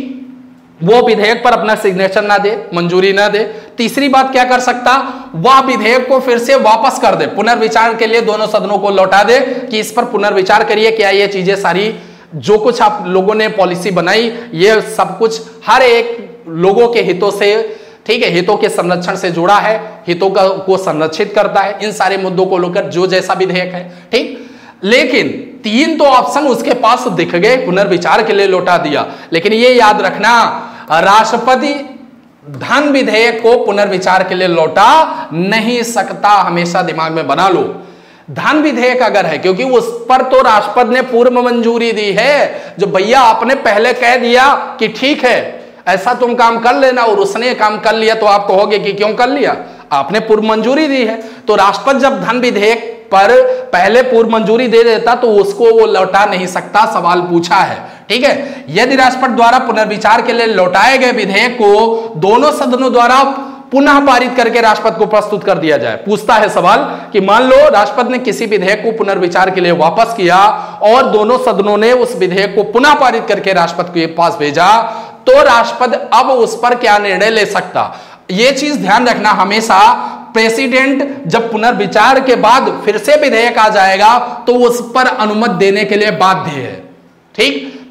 वो विधेयक पर अपना सिग्नेचर ना दे, मंजूरी ना दे। तीसरी बात क्या कर सकता, वह विधेयक को फिर से वापस कर दे, पुनर्विचार के लिए दोनों सदनों को लौटा दे कि इस पर पुनर्विचार करिए, क्या ये चीजें सारी जो कुछ आप लोगों ने पॉलिसी बनाई ये सब कुछ हर एक लोगों के हितों से, ठीक है, हितों के संरक्षण से जुड़ा है, हितों का को संरक्षित करता है, इन सारे मुद्दों को लेकर जो जैसा विधेयक है। ठीक, लेकिन तीन तो ऑप्शन उसके पास दिख गए, पुनर्विचार के लिए लौटा दिया। लेकिन ये याद रखना, राष्ट्रपति धन विधेयक को पुनर्विचार के लिए लौटा नहीं सकता, हमेशा दिमाग में बना लो। धन विधेयक अगर है, क्योंकि उस पर तो राष्ट्रपति ने पूर्व मंजूरी दी है, जो भैया आपने पहले कह दिया कि ठीक है ऐसा तुम काम कर लेना, और उसने काम कर लिया तो आप कहोगे कि क्यों कर लिया, आपने पूर्व मंजूरी दी है। तो राष्ट्रपति जब धन विधेयक पर पहले पूर्व मंजूरी दे देता तो उसको वो लौटा नहीं सकता, सवाल पूछा है। ठीक है, यदि राष्ट्रपति द्वारा पुनर्विचार के लिए लौटाए गए विधेयक को दोनों सदनों द्वारा पुनः पारित करके राष्ट्रपति को प्रस्तुत कर दिया जाए, पूछता है सवाल कि मान लो राष्ट्रपति ने किसी विधेयक को पुनर्विचार के लिए वापस किया और दोनों सदनों ने उस विधेयक को पुनः पारित करके राष्ट्रपति के पास भेजा, तो राष्ट्रपति अब उस पर क्या निर्णय ले सकता। यह चीज ध्यान रखना हमेशा, प्रेसिडेंट जब पुनर्विचार के बाद फिर से विधेयक आ जाएगा तो उस पर अनुमति देने के लिए बाध्य है। ठीक,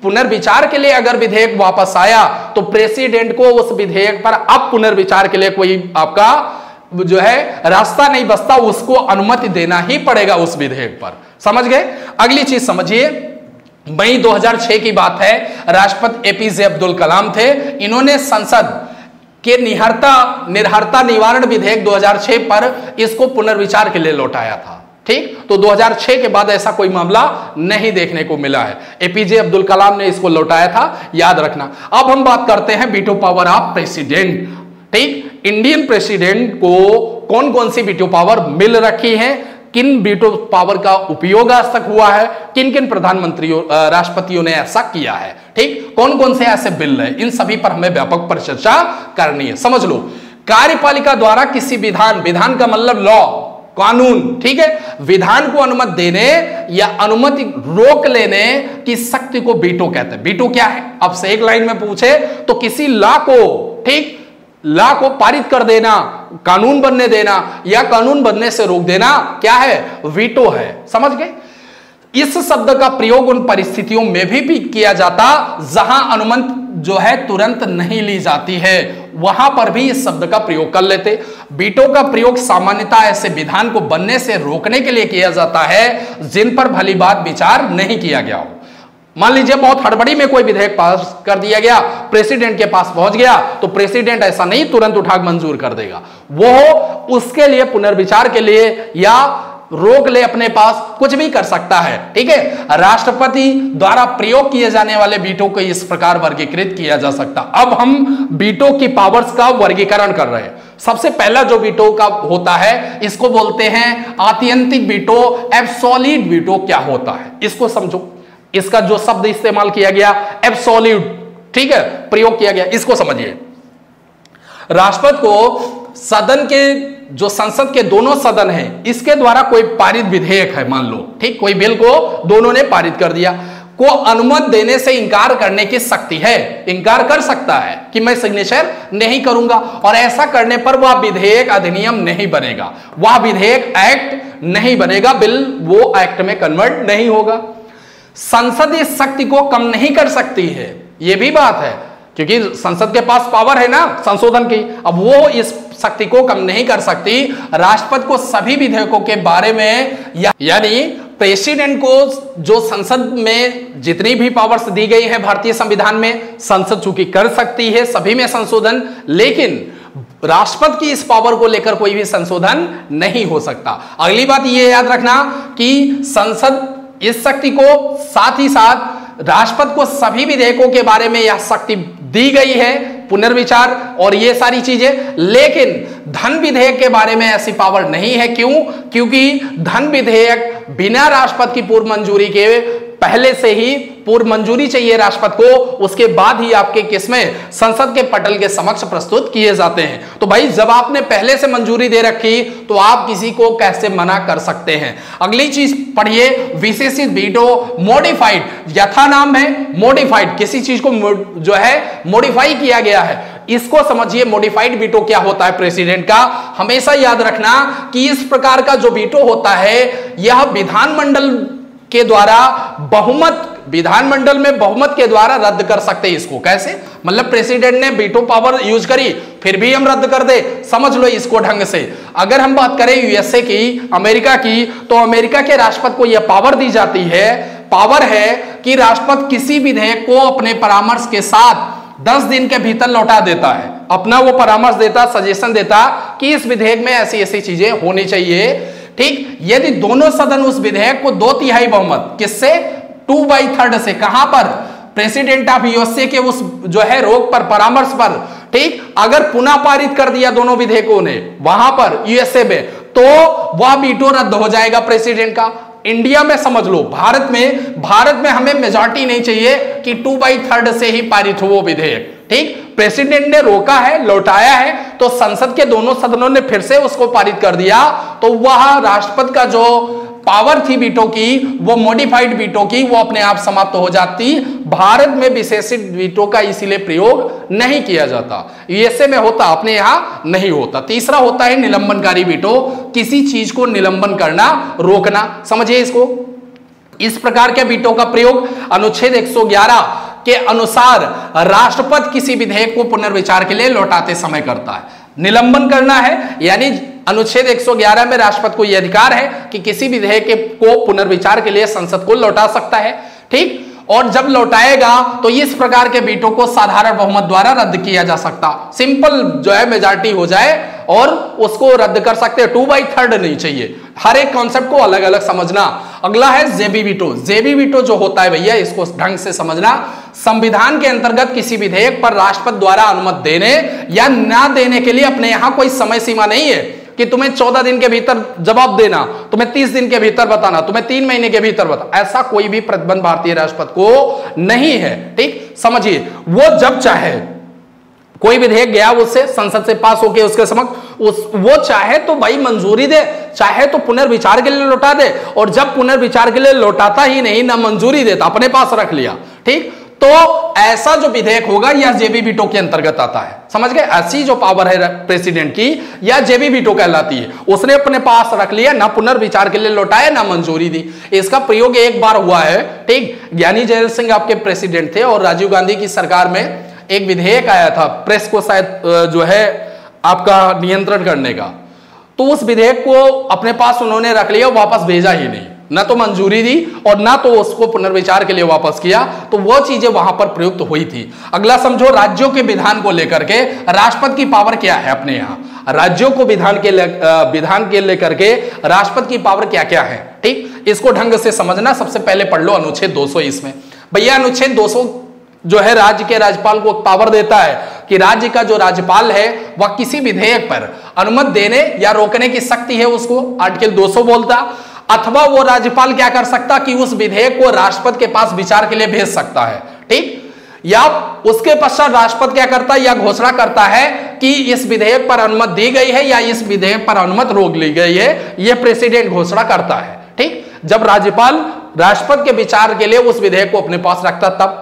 पुनर्विचार के लिए अगर विधेयक वापस आया तो प्रेसिडेंट को उस विधेयक पर अब पुनर्विचार के लिए कोई आपका जो है रास्ता नहीं बचता, उसको अनुमति देना ही पड़ेगा उस विधेयक पर। समझ गए? अगली चीज समझिए, मई दो हज़ार छह की बात है, राष्ट्रपति एपीजे अब्दुल कलाम थे, इन्होंने संसद के निहरता निर्हरता निवारण विधेयक दो हज़ार छह पर इसको पुनर्विचार के लिए लौटाया था। ठीक, तो दो हज़ार छह के बाद ऐसा कोई मामला नहीं देखने को मिला है। एपीजे अब्दुल कलाम ने इसको लौटाया था, याद रखना। अब हम बात करते हैं वीटो पावर ऑफ प्रेसिडेंट। ठीक, इंडियन प्रेसिडेंट को कौन कौन सी वीटो पावर मिल रखी है, किन वीटो पावर का उपयोग आज तक हुआ है, किन किन प्रधानमंत्रियों राष्ट्रपतियों ने ऐसा किया है, ठीक, कौन कौन से ऐसे बिल है, इन सभी पर हमें व्यापक परिचर्चा करनी है। समझ लो, कार्यपालिका द्वारा किसी विधान, विधान का मतलब लॉ, कानून, ठीक है, विधान को अनुमति देने या अनुमति रोक लेने की शक्ति को वीटो कहते हैं। वीटो क्या है? अब से एक लाइन में पूछे तो किसी लॉ को, ठीक, लॉ को पारित कर देना, कानून बनने देना या कानून बनने से रोक देना क्या है? वीटो है। समझ गए? इस शब्द का प्रयोग उन परिस्थितियों में भी, भी किया जाता जहां अनुमति जो है तुरंत नहीं ली जाती है, वहां पर भी इस शब्द का प्रयोग कर लेते। वीटो का प्रयोग सामान्यतः ऐसे विधान को बनने से रोकने के लिए किया जाता है जिन पर भली बात विचार नहीं किया गया हो। मान लीजिए बहुत हड़बड़ी में कोई विधेयक पास कर दिया गया, प्रेसिडेंट के पास पहुंच गया, तो प्रेसिडेंट ऐसा नहीं तुरंत उठा मंजूर कर देगा, वो उसके लिए पुनर्विचार के लिए या रोक ले अपने पास, कुछ भी कर सकता है। ठीक है, राष्ट्रपति द्वारा प्रयोग किए जाने वाले वीटो को इस प्रकार वर्गीकृत किया जा सकता। अब हम वीटो की पावर्स का वर्गीकरण कर रहे हैं। सबसे पहला जो वीटो का होता है, इसको बोलते हैं आत्यंतिक वीटो, एब्सोल्यूट वीटो। क्या होता है इसको समझो, इसका जो शब्द इस्तेमाल किया गया एब्सोल्यूट, ठीक है, प्रयोग किया गया, इसको समझिए। राष्ट्रपति को सदन के, जो संसद के दोनों सदन हैं, इसके द्वारा कोई पारित विधेयक है, मान लो, ठीक, कोई बिल को दोनों ने पारित कर दिया, को अनुमति देने से इंकार करने की शक्ति है। इंकार कर सकता है कि मैं सिग्नेचर नहीं करूंगा, और ऐसा करने पर वह विधेयक अधिनियम नहीं बनेगा, वह विधेयक एक्ट नहीं बनेगा, बिल वो एक्ट में कन्वर्ट नहीं होगा। संसद इस शक्ति को कम नहीं कर सकती है, यह भी बात है, क्योंकि संसद के पास पावर है ना संशोधन की, अब वो इस शक्ति को कम नहीं कर सकती। राष्ट्रपति को सभी विधेयकों के बारे में या, यानी प्रेसिडेंट को जो संसद में जितनी भी पावर्स दी गई है भारतीय संविधान में, संसद चूंकि कर सकती है सभी में संशोधन, लेकिन राष्ट्रपति की इस पावर को लेकर कोई भी संशोधन नहीं हो सकता। अगली बात यह याद रखना कि संसद इस शक्ति को, साथ ही साथ राष्ट्रपति को सभी विधेयकों के बारे में यह शक्ति दी गई है, पुनर्विचार और ये सारी चीजें, लेकिन धन विधेयक के बारे में ऐसी पावर नहीं है। क्यों? क्योंकि धन विधेयक बिना राष्ट्रपति की पूर्व मंजूरी के, पहले से ही पूर्व मंजूरी चाहिए राष्ट्रपति को, उसके बाद ही आपके किस्में संसद के पटल के समक्ष प्रस्तुत किए जाते हैं। तो भाई जब आपने पहले से मंजूरी दे रखी तो आप किसी को कैसे मना कर सकते हैं। अगली चीज पढ़िए, विशेषित वीटो मॉडिफाइड, यथा नाम है मॉडिफाइड, किसी चीज को जो है मॉडिफाई किया गया है, इसको समझिए। मॉडिफाइड वीटो क्या होता है प्रेसिडेंट का? हमेशा याद रखना कि इस प्रकार का जो वीटो होता है यह विधानमंडल के द्वारा बहुमत, विधानमंडल में बहुमत के द्वारा रद्द कर सकते हैं। इसको कैसे? मतलब प्रेसिडेंट ने वीटो पावर यूज करी फिर भी हम रद्द कर दे, समझ लो इसको ढंग से। अगर हम बात करें यूएसए की, अमेरिका की, तो अमेरिका के राष्ट्रपति को यह पावर दी जाती है, पावर है कि राष्ट्रपति किसी विधेयक को अपने परामर्श के साथ दस दिन के भीतर लौटा देता है, अपना वो परामर्श देता, सजेशन देता कि इस विधेयक में ऐसी ऐसी चीजें होनी चाहिए। ठीक, यदि दोनों सदन उस विधेयक को दो तिहाई बहुमत, किससे? टू बाई थर्ड से, कहां पर? प्रेसिडेंट ऑफ यूएसए के उस जो है रोक पर, परामर्श पर, ठीक, अगर पुनः पारित कर दिया दोनों विधेयकों ने वहां पर यूएसए में, तो वह वीटो रद्द हो जाएगा प्रेसिडेंट का। इंडिया में समझ लो, भारत में, भारत में हमें मेजॉरिटी नहीं चाहिए कि टू बाई थर्ड से ही पारित हो वो विधेयक। ठीक, प्रेसिडेंट ने रोका है, लौटाया है, तो संसद के दोनों सदनों ने फिर से उसको पारित कर दिया, तो वह राष्ट्रपति का जो पावर थी वीटो की, वो मॉडिफाइड वीटो की, वो अपने आप समाप्त हो जाती। भारत में विशेषित वीटो का इसीलिए प्रयोग नहीं किया जाता, यूएसए में होता, अपने यहां नहीं होता। तीसरा होता है निलंबनकारी वीटो, किसी चीज को निलंबन करना, रोकना, समझिए इसको। इस प्रकार के वीटो का प्रयोग अनुच्छेद एक सौ ग्यारह के अनुसार राष्ट्रपति किसी विधेयक को पुनर्विचार के लिए लौटाते समय करता है। निलंबन करना है, यानी अनुच्छेद एक सौ ग्यारह में राष्ट्रपति को यह अधिकार है कि किसी विधेयक को पुनर्विचार के लिए संसद को लौटा सकता है। ठीक, और जब लौटाएगा तो इस प्रकार के वीटो को साधारण बहुमत द्वारा रद्द किया जा सकता। सिंपल जो है मेजॉरिटी हो जाए और उसको रद्द कर सकते हैं, टू बाई थर्ड नहीं चाहिए। हर एक कॉन्सेप्ट को अलग अलग समझना। अगला है जेबी वीटो। जेबी वीटो जो होता है भैया, इसको ढंग से समझना। संविधान के अंतर्गत किसी विधेयक पर राष्ट्रपति द्वारा अनुमति देने या ना देने के लिए अपने यहां कोई समय सीमा नहीं है कि तुम्हें चौदह दिन के भीतर जवाब देना, तुम्हें तीस दिन के भीतर बताना, तुम्हें तीन महीने के भीतर बताना। ऐसा कोई भी प्रतिबंध भारतीय राष्ट्रपति को नहीं है। ठीक, समझिए, वो जब चाहे कोई विधेयक गया उससे संसद से पास होके उसके समक्ष, उस वो चाहे तो भाई मंजूरी दे, चाहे तो पुनर्विचार के लिए लौटा दे, और जब पुनर्विचार के लिए लौटाता ही नहीं, ना मंजूरी देता, अपने पास रख लिया। ठीक, तो ऐसा जो विधेयक होगा यह जेबी वीटो के अंतर्गत आता है। समझ गए? ऐसी जो पावर है प्रेसिडेंट की, यह जेबी वीटो कहलाती है। उसने अपने पास रख लिया, ना पुनर्विचार के लिए लौटाया, ना मंजूरी दी। इसका प्रयोग एक बार हुआ है। ठीक, ज्ञानी जैल सिंह आपके प्रेसिडेंट थे और राजीव गांधी की सरकार में एक विधेयक आया था प्रेस को शायद जो है आपका नियंत्रण करने का, तो उस विधेयक को अपने पास उन्होंने रख लिया, वापस भेजा ही नहीं, ना तो मंजूरी दी और ना तो उसको पुनर्विचार के लिए वापस किया। तो वो चीजें वहां पर प्रयुक्त हुई थी। अगला समझो, राज्यों के विधान को लेकर के राष्ट्रपति की पावर क्या है अपने यहां। राज्यों को विधान के विधान के लेकर के राष्ट्रपति की पावर क्या क्या है। ठीक, इसको ढंग से समझना। सबसे पहले पढ़ लो अनुच्छेद दो सौ। इसमें भैया अनुच्छेद दो सौ जो है राज्य के राज्यपाल को पावर देता है कि राज्य का जो राज्यपाल है वह किसी विधेयक पर अनुमति देने या रोकने की शक्ति है, उसको आर्टिकल दो सौ बोलता। अथवा वो राज्यपाल क्या कर सकता कि उस विधेयक को राष्ट्रपति के पास विचार के लिए भेज सकता है। ठीक, या उसके पश्चात राष्ट्रपति क्या करता है या घोषणा करता है कि इस विधेयक पर अनुमति दी गई है या इस विधेयक पर अनुमति रोक ली गई है, यह प्रेसिडेंट घोषणा करता है। ठीक, जब राज्यपाल राष्ट्रपति के विचार के लिए उस विधेयक को अपने पास रखता, तब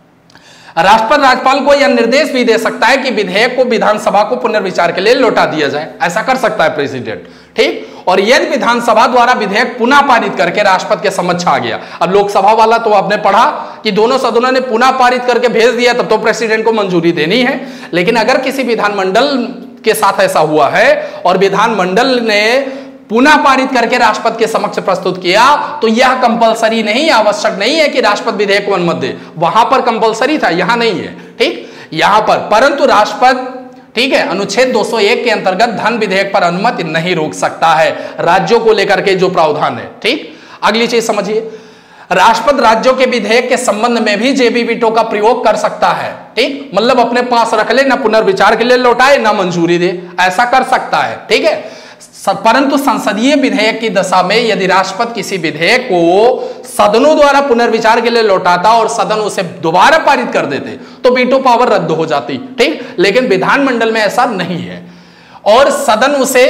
राष्ट्रपति राज्यपाल को यह निर्देश भी दे सकता है कि विधेयक को विधानसभा को पुनर्विचार के लिए लौटा दिया जाए। ऐसा कर सकता है प्रेसिडेंट। ठीक, और यदि विधानसभा द्वारा विधेयक पुनः पारित करके राष्ट्रपति के समक्ष आ गया, अब लोकसभा वाला तो आपने पढ़ा कि दोनों सदनों ने पुनः पारित करके भेज दिया, तब तो प्रेसिडेंट को मंजूरी देनी है। लेकिन अगर किसी विधानमंडल के साथ ऐसा हुआ है और विधानमंडल ने पुनः पारित करके राष्ट्रपति के समक्ष प्रस्तुत किया, तो यह कंपलसरी नहीं, आवश्यक नहीं है कि राष्ट्रपति विधेयक को अनुमति दे। वहां पर कंपलसरी था, यहां नहीं है। ठीक, यहां पर परंतु राष्ट्रपति, ठीक है, अनुच्छेद दो सौ एक के अंतर्गत धन विधेयक पर अनुमति नहीं रोक सकता है, राज्यों को लेकर के जो प्रावधान है। ठीक, अगली चीज समझिए, राष्ट्रपति राज्यों के विधेयक के संबंध में भी जेबी वीटो का प्रयोग कर सकता है। ठीक, मतलब अपने पास रख ले, ना पुनर्विचार के लिए लौटाए, ना मंजूरी दे, ऐसा कर सकता है। ठीक है, परंतु संसदीय विधेयक की दशा में यदि राष्ट्रपति किसी विधेयक को सदनों द्वारा पुनर्विचार के लिए लौटाता और सदन उसे दोबारा पारित कर देते, तो वीटो पावर रद्द हो जाती। ठीक, लेकिन विधानमंडल में ऐसा नहीं है और सदन उसे,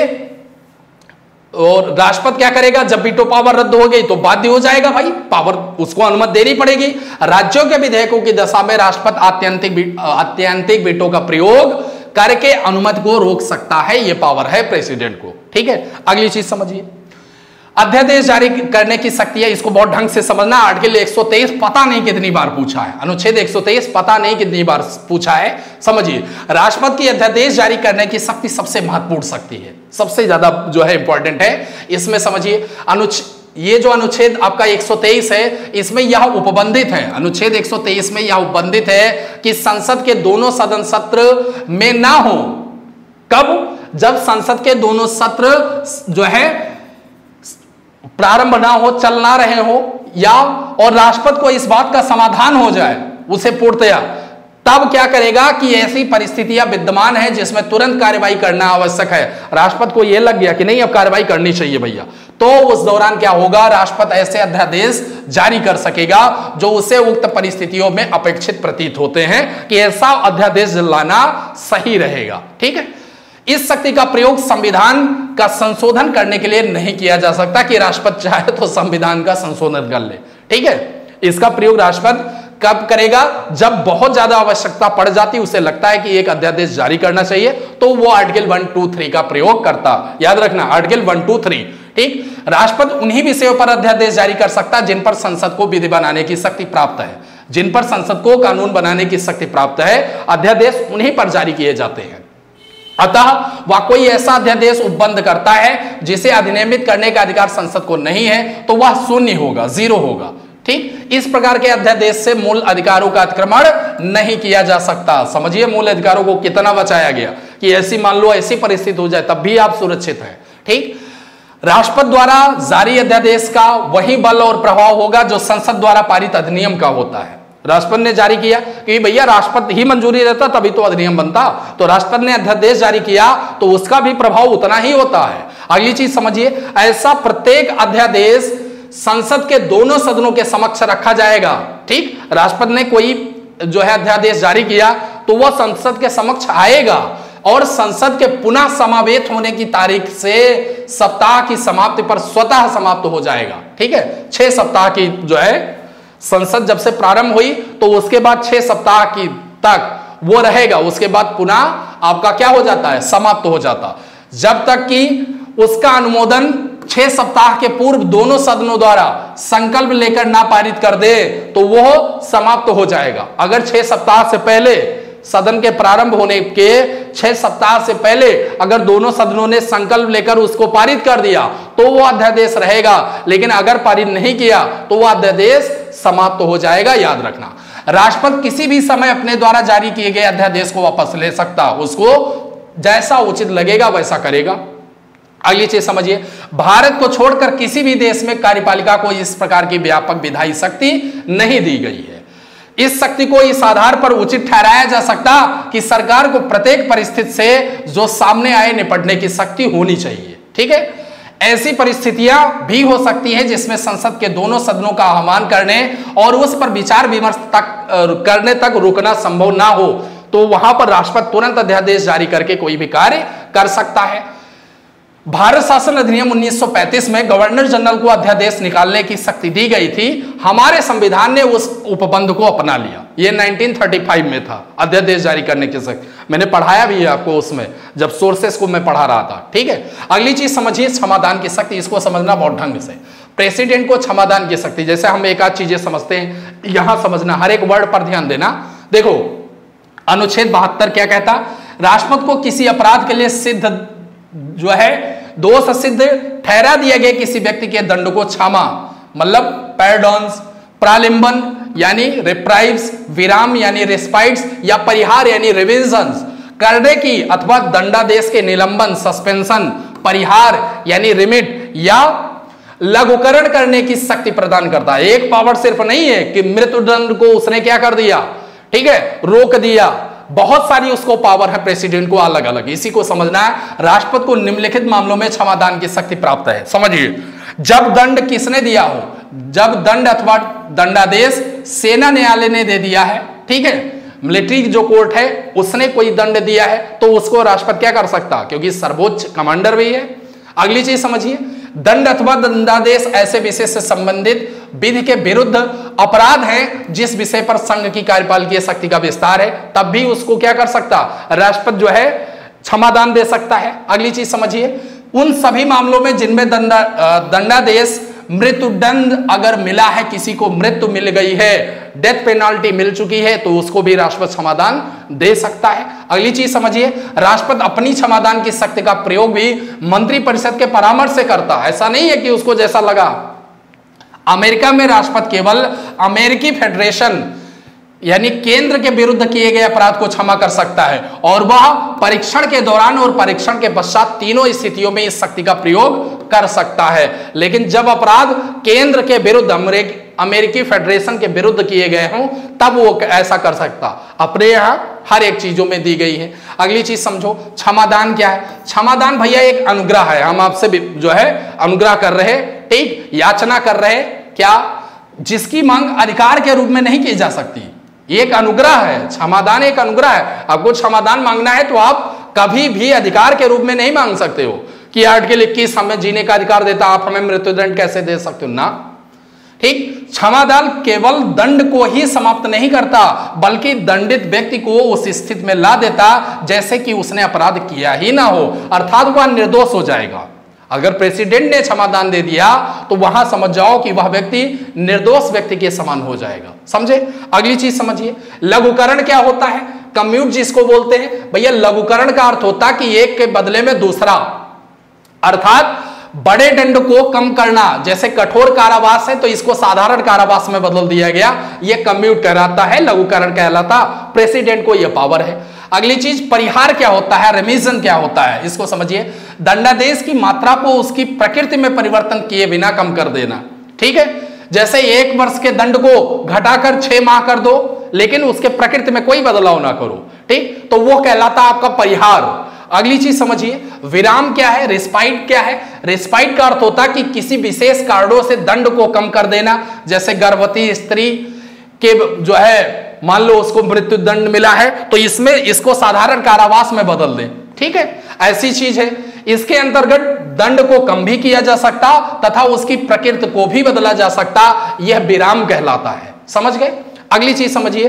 और राष्ट्रपति क्या करेगा, जब वीटो पावर रद्द हो गई तो बाध्य हो जाएगा, भाई पावर उसको अनुमति देनी पड़ेगी। राज्यों के विधेयकों की दशा में राष्ट्रपति आत्यंतिक आत्यंतिक वीटो का प्रयोग करके अनुमति को रोक सकता है, यह पावर है प्रेसिडेंट को। ठीक है, अगली चीज समझिए, अध्यादेश जारी करने की शक्ति है। इसको बहुत ढंग से समझना। आर्टिकल एक सौ तेईस पता नहीं कितनी बार पूछा है, अनुच्छेद एक सौ तेईस पता नहीं कितनी बार पूछा है। समझिए, राष्ट्रपति की अध्यादेश जारी करने की शक्ति सबसे महत्वपूर्ण शक्ति है, सबसे ज्यादा जो है इंपॉर्टेंट है। इसमें समझिए, अनुच्छेद ये जो अनुच्छेद आपका एक सौ तेईस है, इसमें यह उपबंधित है, अनुच्छेद एक सौ तेईस में यह उपबंधित है कि संसद के दोनों सदन सत्र में ना हो। कब? जब संसद के दोनों सत्र जो है प्रारंभ ना हो, चल ना रहे हो, या और राष्ट्रपति को इस बात का समाधान हो जाए उसे पूर्णतया, तब क्या करेगा कि ऐसी परिस्थितियां विद्यमान है जिसमें तुरंत कार्रवाई करना आवश्यक है। राष्ट्रपति को यह लग गया कि नहीं अब कार्रवाई करनी चाहिए भैया, तो उस दौरान क्या होगा, राष्ट्रपति ऐसे अध्यादेश जारी कर सकेगा जो उसे उक्त परिस्थितियों में अपेक्षित प्रतीत होते हैं कि ऐसा अध्यादेश लाना सही रहेगा। ठीक है, इस शक्ति का प्रयोग संविधान का संशोधन करने के लिए नहीं किया जा सकता कि राष्ट्रपति चाहे तो संविधान का संशोधन कर ले। ठीक है, इसका प्रयोग राष्ट्रपति कब करेगा, जब बहुत ज्यादा आवश्यकता पड़ जाती, उसे लगता है कि एक अध्यादेश जारी करना चाहिए, तो वो आर्टिकल वन टू थ्री का प्रयोग करता। याद रखना, आर्टिकल वन टू थ्री। ठीक। राष्ट्रपति उन्हीं विषयों पर अध्यादेश जारी कर सकता है जिन पर संसद को विधि बनाने की शक्ति प्राप्त है। जिन पर संसद को कानून बनाने की शक्ति प्राप्त है, अध्यादेश उन्हीं पर जारी किए जाते हैं। अतः वह कोई ऐसा अध्यादेश उपबंध करता है जिसे अधिनियमित करने का अधिकार संसद को नहीं है, तो वह शून्य होगा, जीरो होगा। ठीक, इस प्रकार के अध्यादेश से मूल अधिकारों का अतिक्रमण नहीं किया जा सकता। समझिए मूल अधिकारों को कितना बचाया गया कि ऐसी मान लो ऐसी परिस्थिति हो जाए तब भी आप सुरक्षित हैं। ठीक, राष्ट्रपति द्वारा जारी अध्यादेश का वही बल और प्रभाव होगा जो संसद द्वारा पारित अधिनियम का होता है। राष्ट्रपति ने जारी किया कि भैया राष्ट्रपति ही मंजूरी देता तभी तो अधिनियम बनता, तो राष्ट्रपति ने अध्यादेश जारी किया तो उसका भी प्रभाव उतना ही होता है। अगली चीज समझिए, ऐसा प्रत्येक अध्यादेश संसद के दोनों सदनों के समक्ष रखा जाएगा। ठीक, राष्ट्रपति ने कोई जो है अध्यादेश जारी किया तो वह संसद के समक्ष आएगा और संसद के पुनः समावेत होने की तारीख से सप्ताह की समाप्ति पर स्वतः समाप्त हो जाएगा। ठीक है, छह सप्ताह की जो है संसद जब से प्रारंभ हुई तो उसके बाद छह सप्ताह की तक वो रहेगा, उसके बाद पुनः आपका क्या हो जाता है, समाप्त हो जाता, जब तक कि उसका अनुमोदन छह सप्ताह के पूर्व दोनों सदनों द्वारा संकल्प लेकर ना पारित कर दे तो वह समाप्त हो जाएगा। अगर छह सप्ताह से पहले सदन के प्रारंभ होने के छह सप्ताह से पहले अगर दोनों सदनों ने संकल्प लेकर उसको पारित कर दिया तो वह अध्यादेश रहेगा, लेकिन अगर पारित नहीं किया तो वह अध्यादेश समाप्त हो जाएगा। याद रखना, राष्ट्रपति किसी भी समय अपने द्वारा जारी किए गए अध्यादेश को वापस ले सकता, उसको जैसा उचित लगेगा वैसा करेगा। अगली चीज समझिए, भारत को छोड़कर किसी भी देश में कार्यपालिका को इस प्रकार की व्यापक विधायी शक्ति नहीं दी गई है। इस शक्ति को इस आधार पर उचित ठहराया जा सकता कि सरकार को प्रत्येक परिस्थिति से जो सामने आए निपटने की शक्ति होनी चाहिए। ठीक है, ऐसी परिस्थितियां भी हो सकती हैं जिसमें संसद के दोनों सदनों का आह्वान करने और उस पर विचार विमर्श तक करने तक रुकना संभव ना हो, तो वहां पर राष्ट्रपति तुरंत अध्यादेश जारी करके कोई भी कार्य कर सकता है। भारत शासन अधिनियम उन्नीस सौ पैंतीस में गवर्नर जनरल को अध्यादेश निकालने की शक्ति दी गई थी। हमारे संविधान ने उस उपबंध को अपना लिया। ये उन्नीस सौ पैंतीस में था अध्यादेश जारी करने की शक्ति। मैंने पढ़ाया भी है आपको उसमें जब सोर्सेस को मैं पढ़ा रहा था। ठीक है, अगली चीज समझिए क्षमादान की शक्ति। इसको समझना बहुत ढंग से, प्रेसिडेंट को क्षमादान की शक्ति, जैसे हम एक आध चीजें समझते हैं, यहां समझना, हर एक वर्ड पर ध्यान देना। देखो अनुच्छेद बहत्तर क्या कहता, राष्ट्रपति को किसी अपराध के लिए सिद्ध जो है दोष सिद्ध ठहरा दिया गया किसी व्यक्ति के दंड को क्षमा, मतलब पैरडॉन्स, प्रालिम्बन यानी रिप्राइव्स, विराम यानी रेस्पाइट्स या परिहार यानी रिविजन्स करने की अथवा दंडादेश के निलंबन, सस्पेंशन, परिहार यानी रिमिट या लघुकरण करने की शक्ति प्रदान करता है। एक पावर सिर्फ नहीं है कि मृत्युदंड को उसने क्या कर दिया, ठीक है, रोक दिया, बहुत सारी उसको पावर है प्रेसिडेंट को अलग अलग। इसी को समझना है, राष्ट्रपति को निम्नलिखित मामलों में क्षमादान की शक्ति प्राप्त है। समझिए, जब दंड किसने दिया हो, जब दंड अथवा दंडादेश सेना न्यायालय ने दे दिया है, ठीक है, मिलिट्री जो कोर्ट है उसने कोई दंड दिया है तो उसको राष्ट्रपति क्या कर सकता, क्योंकि सर्वोच्च कमांडर भी है। अगली चीज समझिए, दंड अथवा दंडादेश ऐसे विषय से संबंधित विधि के विरुद्ध अपराध है जिस विषय पर संघ की कार्यपालिकीय शक्ति का विस्तार है, तब भी उसको क्या कर सकता, राष्ट्रपति जो है क्षमादान दे सकता है। अगली चीज समझिए, उन सभी मामलों में जिनमें दंडा दंडादेश मृत्युदंड अगर मिला है, किसी को मृत्यु मिल गई है, डेथ पेनाल्टी मिल चुकी है, तो उसको भी राष्ट्रपति क्षमादान दे सकता है। अगली चीज समझिए, राष्ट्रपति अपनी क्षमादान की शक्ति का प्रयोग भी मंत्रिपरिषद के परामर्श से करता है। ऐसा नहीं है कि उसको जैसा लगा। अमेरिका में राष्ट्रपति केवल अमेरिकी फेडरेशन यानी केंद्र के विरुद्ध किए गए अपराध को क्षमा कर सकता है और वह परीक्षण के दौरान और परीक्षण के पश्चात तीनों स्थितियों में इस शक्ति का प्रयोग कर सकता है। लेकिन जब अपराध केंद्र के विरुद्ध अमेरिकी फेडरेशन के विरुद्ध किए गए हों तब वो ऐसा कर सकता। अपने यहां हर एक चीजों में दी गई है। अगली चीज समझो, क्षमादान क्या है। क्षमादान भैया एक अनुग्रह है। हम आपसे जो है अनुग्रह कर रहे, ठीक, याचना कर रहे, क्या, जिसकी मांग अधिकार के रूप में नहीं की जा सकती। एक अनुग्रह है, क्षमादान एक अनुग्रह है। आपको क्षमादान मांगना है तो आप कभी भी अधिकार के रूप में नहीं मांग सकते हो कि आर्टिकल इक्कीस हमें जीने का अधिकार देता, आप हमें मृत्युदंड कैसे दे सकते हो, ना, ठीक। क्षमादान केवल दंड को ही समाप्त नहीं करता बल्कि दंडित व्यक्ति को उस स्थिति में ला देता जैसे कि उसने अपराध किया ही ना हो, अर्थात वह निर्दोष हो जाएगा। अगर प्रेसिडेंट ने क्षमादान दे दिया तो वहां समझ जाओ कि वह व्यक्ति निर्दोष व्यक्ति के समान हो जाएगा। समझे? अगली चीज समझिए, लघुकरण क्या होता है? कम्यूट जिसको बोलते हैं भैया, लघुकरण का अर्थ होता कि एक के बदले में दूसरा, अर्थात बड़े दंड को कम करना। जैसे कठोर कारावास है तो इसको साधारण कारावास में बदल दिया गया, यह कम्यूट कहलाता है, लघुकरण कहलाता। प्रेसिडेंट को यह पावर है। अगली चीज परिहार क्या होता है, रेमिशन क्या होता है, इसको समझिए। दंडादेश की मात्रा को उसकी प्रकृति में परिवर्तन किए बिना कम कर देना। ठीक है, जैसे एक वर्ष के दंड को घटाकर छह माह कर दो लेकिन उसके प्रकृति में कोई बदलाव ना करो, ठीक, तो वो कहलाता आपका परिहार। अगली चीज समझिए, विराम क्या है, रिस्पाइट क्या है? रिस्पाइट का अर्थ होता है कि किसी विशेष कारणों से दंड को कम कर देना। जैसे गर्भवती स्त्री के जो है मान लो उसको मृत्यु दंड मिला है तो इसमें इसको साधारण कारावास में बदल दें, ठीक है, ऐसी चीज है। इसके अंतर्गत दंड को कम भी किया जा सकता तथा उसकी प्रकृति को भी बदला जा सकता, यह विराम कहलाता है। समझ गए? अगली चीज समझिए,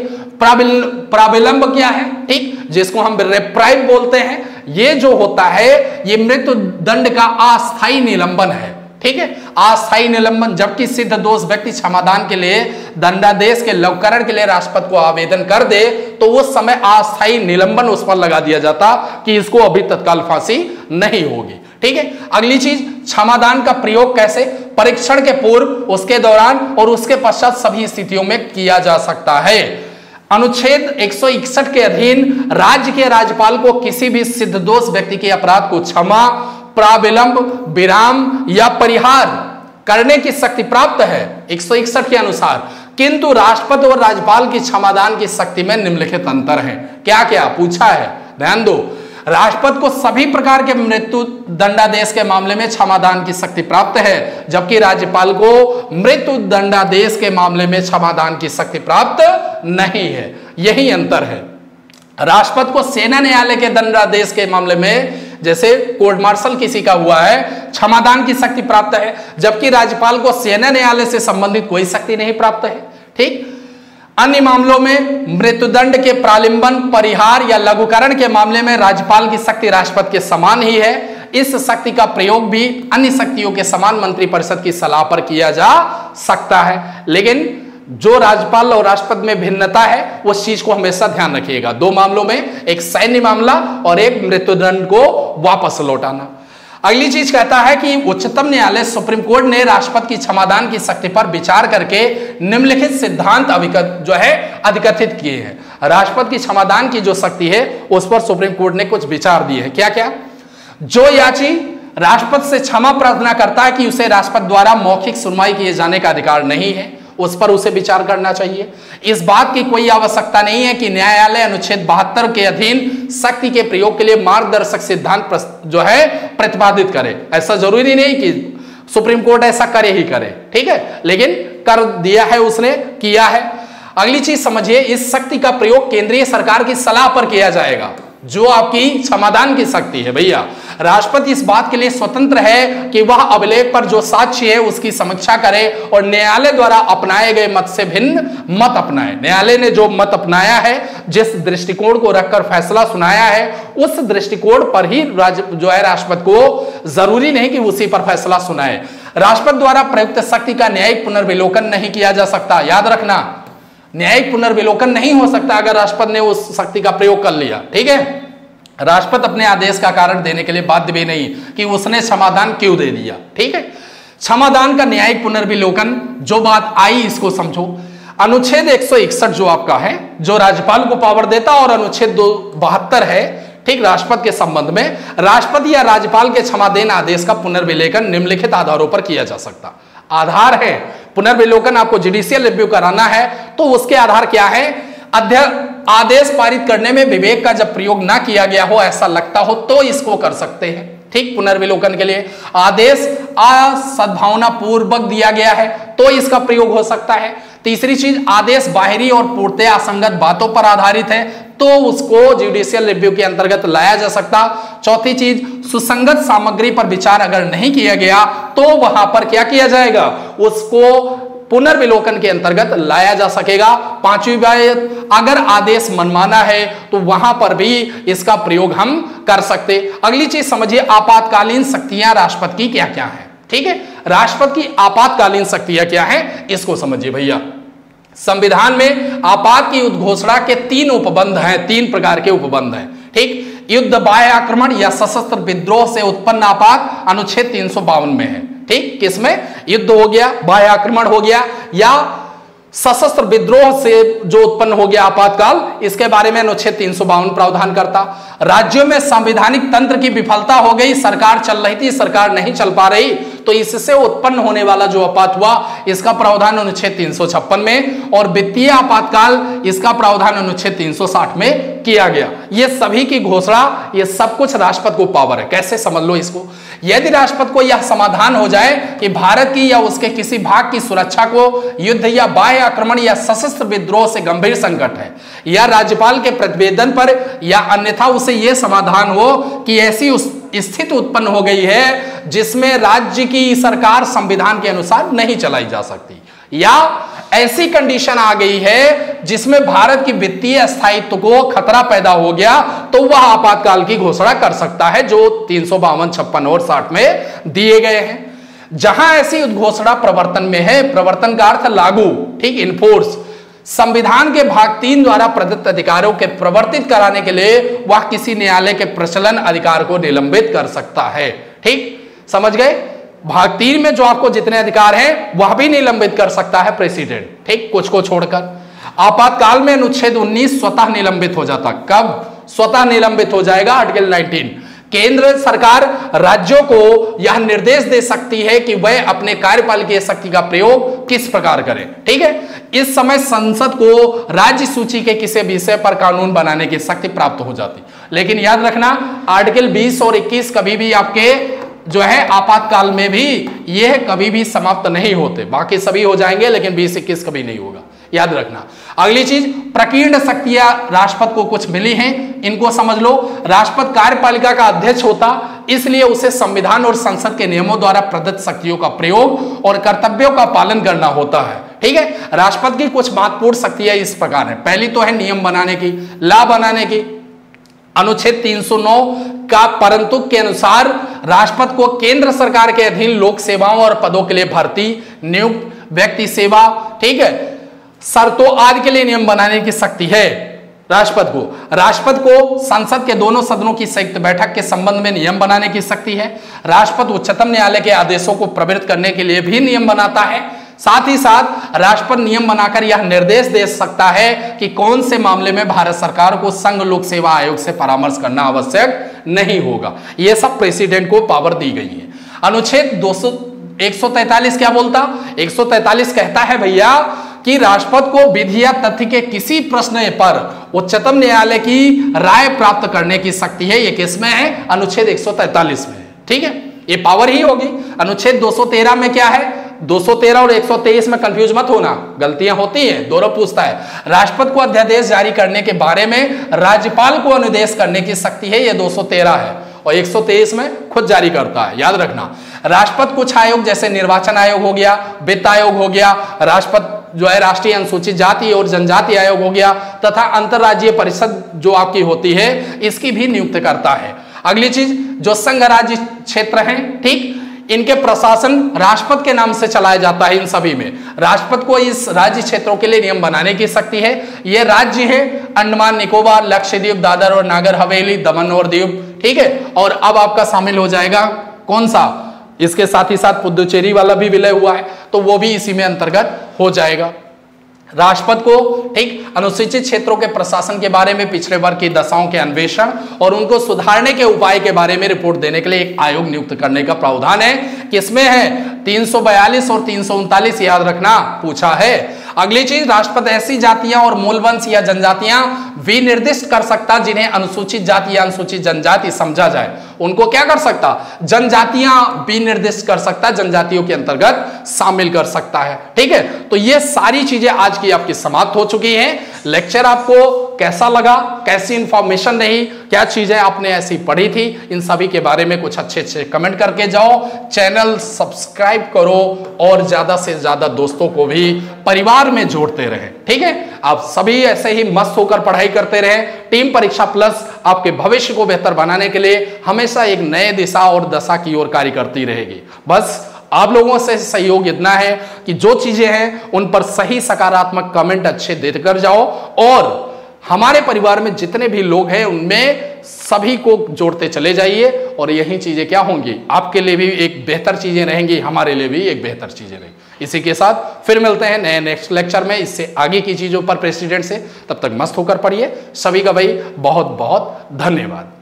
प्राविलंब क्या है, ठीक, जिसको हम रेप्राइव बोलते हैं। ये जो होता है ये मृत्यु दंड का अस्थायी निलंबन है, ठीक है, अस्थायी निलंबन। जबकि सिद्ध दोष व्यक्ति क्षमादान के लिए दंडादेश के लघुकरण के लिए राष्ट्रपति को आवेदन कर दे तो उस समय अस्थायी निलंबन उस पर लगा दिया जाता कि इसको अभी तत्काल फांसी नहीं होगी, ठीक है। अगली चीज, क्षमादान का प्रयोग कैसे? परीक्षण के पूर्व, उसके दौरान और उसके पश्चात सभी स्थितियों में किया जा सकता है। अनुच्छेद एक सौ इकसठ के अधीन राज्य के राज्यपाल को किसी भी सिद्ध दोष व्यक्ति के अपराध को क्षमा, प्राविलंब, विराम या परिहार करने की शक्ति प्राप्त है एक सौ इकसठ के अनुसार। किंतु राष्ट्रपति और राज्यपाल की क्षमादान की शक्ति में निम्नलिखित अंतर है। क्या क्या पूछा है, ध्यान दो। राष्ट्रपति को सभी प्रकार के मृत्यु दंडादेश के मामले में क्षमादान की शक्ति प्राप्त है, जबकि राज्यपाल को मृत्यु दंडादेश के मामले में क्षमादान की शक्ति प्राप्त नहीं है। यही अंतर है। राष्ट्रपति को सेना न्यायालय के दंडादेश के मामले में, जैसे कोर्ट मार्शल किसी का हुआ है, क्षमादान की शक्ति प्राप्त है, जबकि राज्यपाल को सेना न्यायालय से संबंधित कोई शक्ति नहीं प्राप्त है, ठीक। अन्य मामलों में मृत्युदंड के प्रालिंबन, परिहार या लघुकरण के मामले में राज्यपाल की शक्ति राष्ट्रपति के समान ही है। इस शक्ति का प्रयोग भी अन्य शक्तियों के समान मंत्रिपरिषद की सलाह पर किया जा सकता है, लेकिन जो राज्यपाल और राष्ट्रपति में भिन्नता है उस चीज को हमेशा ध्यान रखिएगा। दो मामलों में, एक सैन्य मामला और एक मृत्युदंड को वापस लौटाना। अगली चीज कहता है कि उच्चतम न्यायालय सुप्रीम कोर्ट ने राष्ट्रपति की क्षमादान की शक्ति पर विचार करके निम्नलिखित सिद्धांत अभिकत जो है अधिकथित किए हैं। राष्ट्रपति की क्षमादान की जो शक्ति है उस पर सुप्रीम कोर्ट ने कुछ विचार दिए हैं। क्या क्या? जो याची राष्ट्रपति से क्षमा प्रार्थना करता है कि उसे राष्ट्रपति द्वारा मौखिक सुनवाई किए जाने का अधिकार नहीं है, उस पर उसे विचार करना चाहिए। इस बात की कोई आवश्यकता नहीं है कि न्यायालय अनुच्छेद बहत्तर के अधीन शक्ति के प्रयोग के लिए मार्गदर्शक सिद्धांत जो है प्रतिपादित करे। ऐसा जरूरी नहीं कि सुप्रीम कोर्ट ऐसा करे ही करे, ठीक है, लेकिन कर दिया है, उसने किया है। अगली चीज समझिए, इस शक्ति का प्रयोग केंद्रीय सरकार की सलाह पर किया जाएगा, जो आपकी क्षमादान की शक्ति है। भैया राष्ट्रपति इस बात के लिए स्वतंत्र है कि वह अभिलेख पर जो साक्ष्य है उसकी समीक्षा करे और न्यायालय द्वारा अपनाए गए मत से भिन्न मत अपनाए। न्यायालय ने जो मत अपनाया है, जिस दृष्टिकोण को रखकर फैसला सुनाया है, उस दृष्टिकोण पर ही राज्य जो है राष्ट्रपति को जरूरी नहीं कि उसी पर फैसला सुनाए। राष्ट्रपति द्वारा प्रयुक्त शक्ति का न्यायिक पुनर्विलोकन नहीं किया जा सकता। याद रखना, न्यायिक पुनर्विलोकन नहीं हो सकता अगर राष्ट्रपति ने उस शक्ति का प्रयोग कर लिया, ठीक है। राष्ट्रपति अपने आदेश का कारण देने के लिए बाध्य भी नहीं कि उसने क्षमादान क्यों दे दिया, ठीक है। क्षमादान का न्यायिक पुनर्विलोकन, जो बात आई इसको समझो। अनुच्छेद एक सौ इकसठ जो आपका है, जो राज्यपाल को पावर देता, और अनुच्छेद दो बहत्तर है, ठीक, राष्ट्रपति के संबंध में। राष्ट्रपति या राज्यपाल के क्षमादान आदेश का पुनर्विलोकन निम्नलिखित आधारों पर किया जा सकता। आधार है पुनर्विलोकन, आपको जुडिशियल रिव्यू कराना है तो उसके आधार क्या है? अध्यक्ष आदेश पारित करने में विवेक का जब प्रयोग ना किया गया हो, ऐसा लगता हो तो इसको कर सकते हैं, ठीक। पुनर्विलोकन के लिए आदेश असद्भावना पूर्वक दिया गया है तो इसका प्रयोग हो सकता है। तीसरी चीज, आदेश बाहरी और पूर्णतः असंगत बातों पर आधारित है तो उसको जुडिशियल रिव्यू के अंतर्गत लाया जा सकता। चौथी चीज, सुसंगत सामग्री पर विचार अगर नहीं किया गया तो वहां पर क्या किया जाएगा? उसको पुनर्विलोकन के अंतर्गत लाया जा सकेगा। पांचवी बात, अगर आदेश मनमाना है तो वहां पर भी इसका प्रयोग हम कर सकते। अगली चीज समझिए, आपातकालीन शक्तियां राष्ट्रपति की क्या क्या है। ठीक है, राष्ट्रपति की आपातकालीन शक्तियां क्या है, इसको समझिए भैया। संविधान में आपात की उद्घोषणा के तीन उपबंध हैं, तीन प्रकार के उपबंध हैं। ठीक, युद्ध, बाह्य आक्रमण या सशस्त्र विद्रोह से उत्पन्न आपात अनुच्छेद तीन सौ बावन में है। ठीक, किसमें, युद्ध हो गया, बाह्य आक्रमण हो गया या सशस्त्र विद्रोह से जो उत्पन्न हो गया आपातकाल, इसके बारे में अनुच्छेद तीन सौ बावन प्रावधान करता। राज्यों में संवैधानिक तंत्र की विफलता हो गई, सरकार चल रही थी, सरकार नहीं चल पा रही, तो इससे उत्पन्न होने वाला जो आपात हुआ, इसका प्रावधान अनुच्छेद तीन सौ छप्पन में, और वित्तीय आपातकाल, इसका प्रावधान अनुच्छेद तीन सौ साठ में किया गया। ये सभी की घोषणा, ये सब कुछ राष्ट्रपति को पावर है। कैसे, समझ लो इसको। यदि राष्ट्रपति को यह समाधान हो जाए कि भारत की या उसके किसी भाग की सुरक्षा को युद्ध या बाह्य आक्रमण या सशस्त्र विद्रोह से गंभीर संकट है, या राज्यपाल के प्रतिवेदन पर या अन्यथा उसे यह समाधान हो कि ऐसी स्थिति उत्पन्न हो गई है जिसमें राज्य की सरकार संविधान के अनुसार नहीं चलाई जा सकती, या ऐसी कंडीशन आ गई है जिसमें भारत की वित्तीय स्थायित्व को खतरा पैदा हो गया, तो वह आपातकाल की घोषणा कर सकता है, जो तीन सौ बावन, छप्पन और साठ में दिए गए हैं। जहां ऐसी उद्घोषणा प्रवर्तन में है, प्रवर्तन का अर्थ लागू, ठीक, इनफोर्स, संविधान के भाग तीन द्वारा प्रदत्त अधिकारों के प्रवर्तित कराने के लिए वह किसी न्यायालय के प्रचलन अधिकार को निलंबित कर सकता है। ठीक, समझ गए। भाग तीन में जो आपको जितने अधिकार हैं वह भी निलंबित कर सकता है प्रेसिडेंट। ठीक, कुछ को छोड़कर। आपातकाल में अनुच्छेद उन्नीस स्वतः निलंबित हो जाता। कब स्वतः निलंबित हो जाएगा? आर्टिकल उन्नीस। केंद्र सरकार राज्यों को यह निर्देश दे सकती है कि वह अपने कार्यपालिकीय शक्ति का प्रयोग किस प्रकार करें। ठीक है, इस समय संसद को राज्य सूची के किसी विषय पर कानून बनाने की शक्ति प्राप्त हो जाती। लेकिन याद रखना, आर्टिकल बीस और इक्कीस कभी भी आपके जो है आपातकाल में भी यह कभी भी समाप्त नहीं होते। बाकी सभी हो जाएंगे, लेकिन बीस इक्कीस कभी नहीं होगा, याद रखना। अगली चीज, प्रकीर्ण शक्तियां राष्ट्रपति को कुछ मिली हैं, इनको समझ लो। राष्ट्रपति कार्यपालिका का अध्यक्ष होता, इसलिए उसे संविधान और संसद के नियमों द्वारा प्रदत्त शक्तियों का प्रयोग और कर्तव्यों का पालन करना होता है। ठीक है, राष्ट्रपति की कुछ महत्वपूर्ण शक्तियां इस प्रकार है। पहली तो है नियम बनाने की, लॉ बनाने की। अनुच्छेद तीन सौ नौ का परंतु के अनुसार राष्ट्रपति को केंद्र सरकार के अधीन लोक सेवाओं और पदों के लिए भर्ती, नियुक्त, व्यक्ति सेवा, ठीक है, शर्तों आदि के लिए नियम बनाने की शक्ति है राष्ट्रपति को। राष्ट्रपति को संसद के दोनों सदनों की संयुक्त बैठक के संबंध में नियम बनाने की शक्ति है। राष्ट्रपति उच्चतम न्यायालय के आदेशों को प्रवृत्त करने के लिए भी नियम बनाता है। साथ ही साथ राष्ट्रपति नियम बनाकर यह निर्देश दे सकता है कि कौन से मामले में भारत सरकार को संघ लोक सेवा आयोग से परामर्श करना आवश्यक नहीं होगा। यह सब प्रेसिडेंट को पावर दी गई है। अनुच्छेद दो सौ एक सौ तैंतालीस क्या बोलता? एक सौ तैंतालीस कहता है भैया कि राष्ट्रपति को विधि या तथ्य के किसी प्रश्न पर उच्चतम न्यायालय की राय प्राप्त करने की शक्ति है। ये किसमें है? अनुच्छेद एक सौ तैंतालीस में। ठीक है, ये पावर ही होगी। अनुच्छेद दो सौ तेरह में क्या है? दो सौ तेरह और एक सौ तेईस में कंफ्यूज मत होना, गलतियां होती हैं, दोनों पूछता है। राष्ट्रपति को अध्यादेश जारी करने के बारे में राज्यपाल को अनुदेश करने की शक्ति है, ये दो सौ तेरह है, और एक सौ तेईस में खुद जारी करता है, याद रखना। राष्ट्रपति कुछ आयोग जैसे निर्वाचन आयोग हो गया, वित्त आयोग हो गया, राष्ट्रपति जो है राष्ट्रीय अनुसूचित जाति और जनजाति आयोग हो गया, तथा अंतरराज्यीय परिषद जो आपकी होती है, इसकी भी नियुक्त करता है। अगली चीज, जो संघ राज्य क्षेत्र हैं, ठीक, इनके प्रशासन राष्ट्रपति के नाम से चलाया जाता है। इन सभी में राष्ट्रपति को इस राज्य क्षेत्रों के लिए नियम बनाने की शक्ति है। ये राज्य है अंडमान निकोबार, लक्षद्वीप, दादर और नागर हवेली, दमन और दीव। ठीक है, और अब आपका शामिल हो जाएगा कौन सा? इसके साथ ही साथ पुदुचेरी वाला भी विलय हुआ है, तो वो भी इसी में अंतर्गत हो जाएगा। राष्ट्रपति को, ठीक, अनुसूचित क्षेत्रों के प्रशासन के बारे में, पिछड़े वर्ग की दशाओं के अन्वेषण और उनको सुधारने के उपाय के बारे में रिपोर्ट देने के लिए एक आयोग नियुक्त करने का प्रावधान है। किसमें है? तीन सौ बयालीस और तीन सौ उनतालीस, याद रखना, पूछा है। अगली चीज, राष्ट्रपति ऐसी जातियां और मूलवंश या जनजातियां भी निर्दिष्ट कर सकता जिन्हें अनुसूचित जाति या अनुसूचित जनजाति समझा जाए। उनको क्या कर सकता, जनजातियां भी निर्दिष्ट कर सकता, जनजातियों के अंतर्गत शामिल कर सकता है। ठीक है, तो ये सारी चीजें आज की आपकी समाप्त हो चुकी हैं। लेक्चर आपको कैसा लगा, कैसी इंफॉर्मेशन रही, क्या चीजें आपने ऐसी पढ़ी थी, इन सभी के बारे में कुछ अच्छे अच्छे कमेंट करके जाओ। चैनल सब्सक्राइब करो और ज्यादा से ज्यादा दोस्तों को भी परिवार में जोड़ते रहें। ठीक है, आप सभी ऐसे ही मस्त होकर पढ़ाई करते रहें। टीम परीक्षा प्लस आपके भविष्य को बेहतर बनाने के लिए हमेशा एक नए दिशा और दशा की ओर कार्य करती रहेगी। बस आप लोगों से सहयोग इतना है कि जो चीजें हैं उन पर सही सकारात्मक कमेंट अच्छे देकर जाओ और हमारे परिवार में जितने भी लोग हैं उनमें सभी को जोड़ते चले जाइए और यही चीजें क्या होंगी, आपके लिए भी एक बेहतर चीजें रहेंगी, हमारे लिए भी एक बेहतर चीजें रहेंगी। इसी के साथ फिर मिलते हैं नए नेक्स्ट लेक्चर में इससे आगे की चीजों पर प्रेसिडेंट से। तब तक मस्त होकर पढ़िए। सभी का भाई बहुत बहुत धन्यवाद।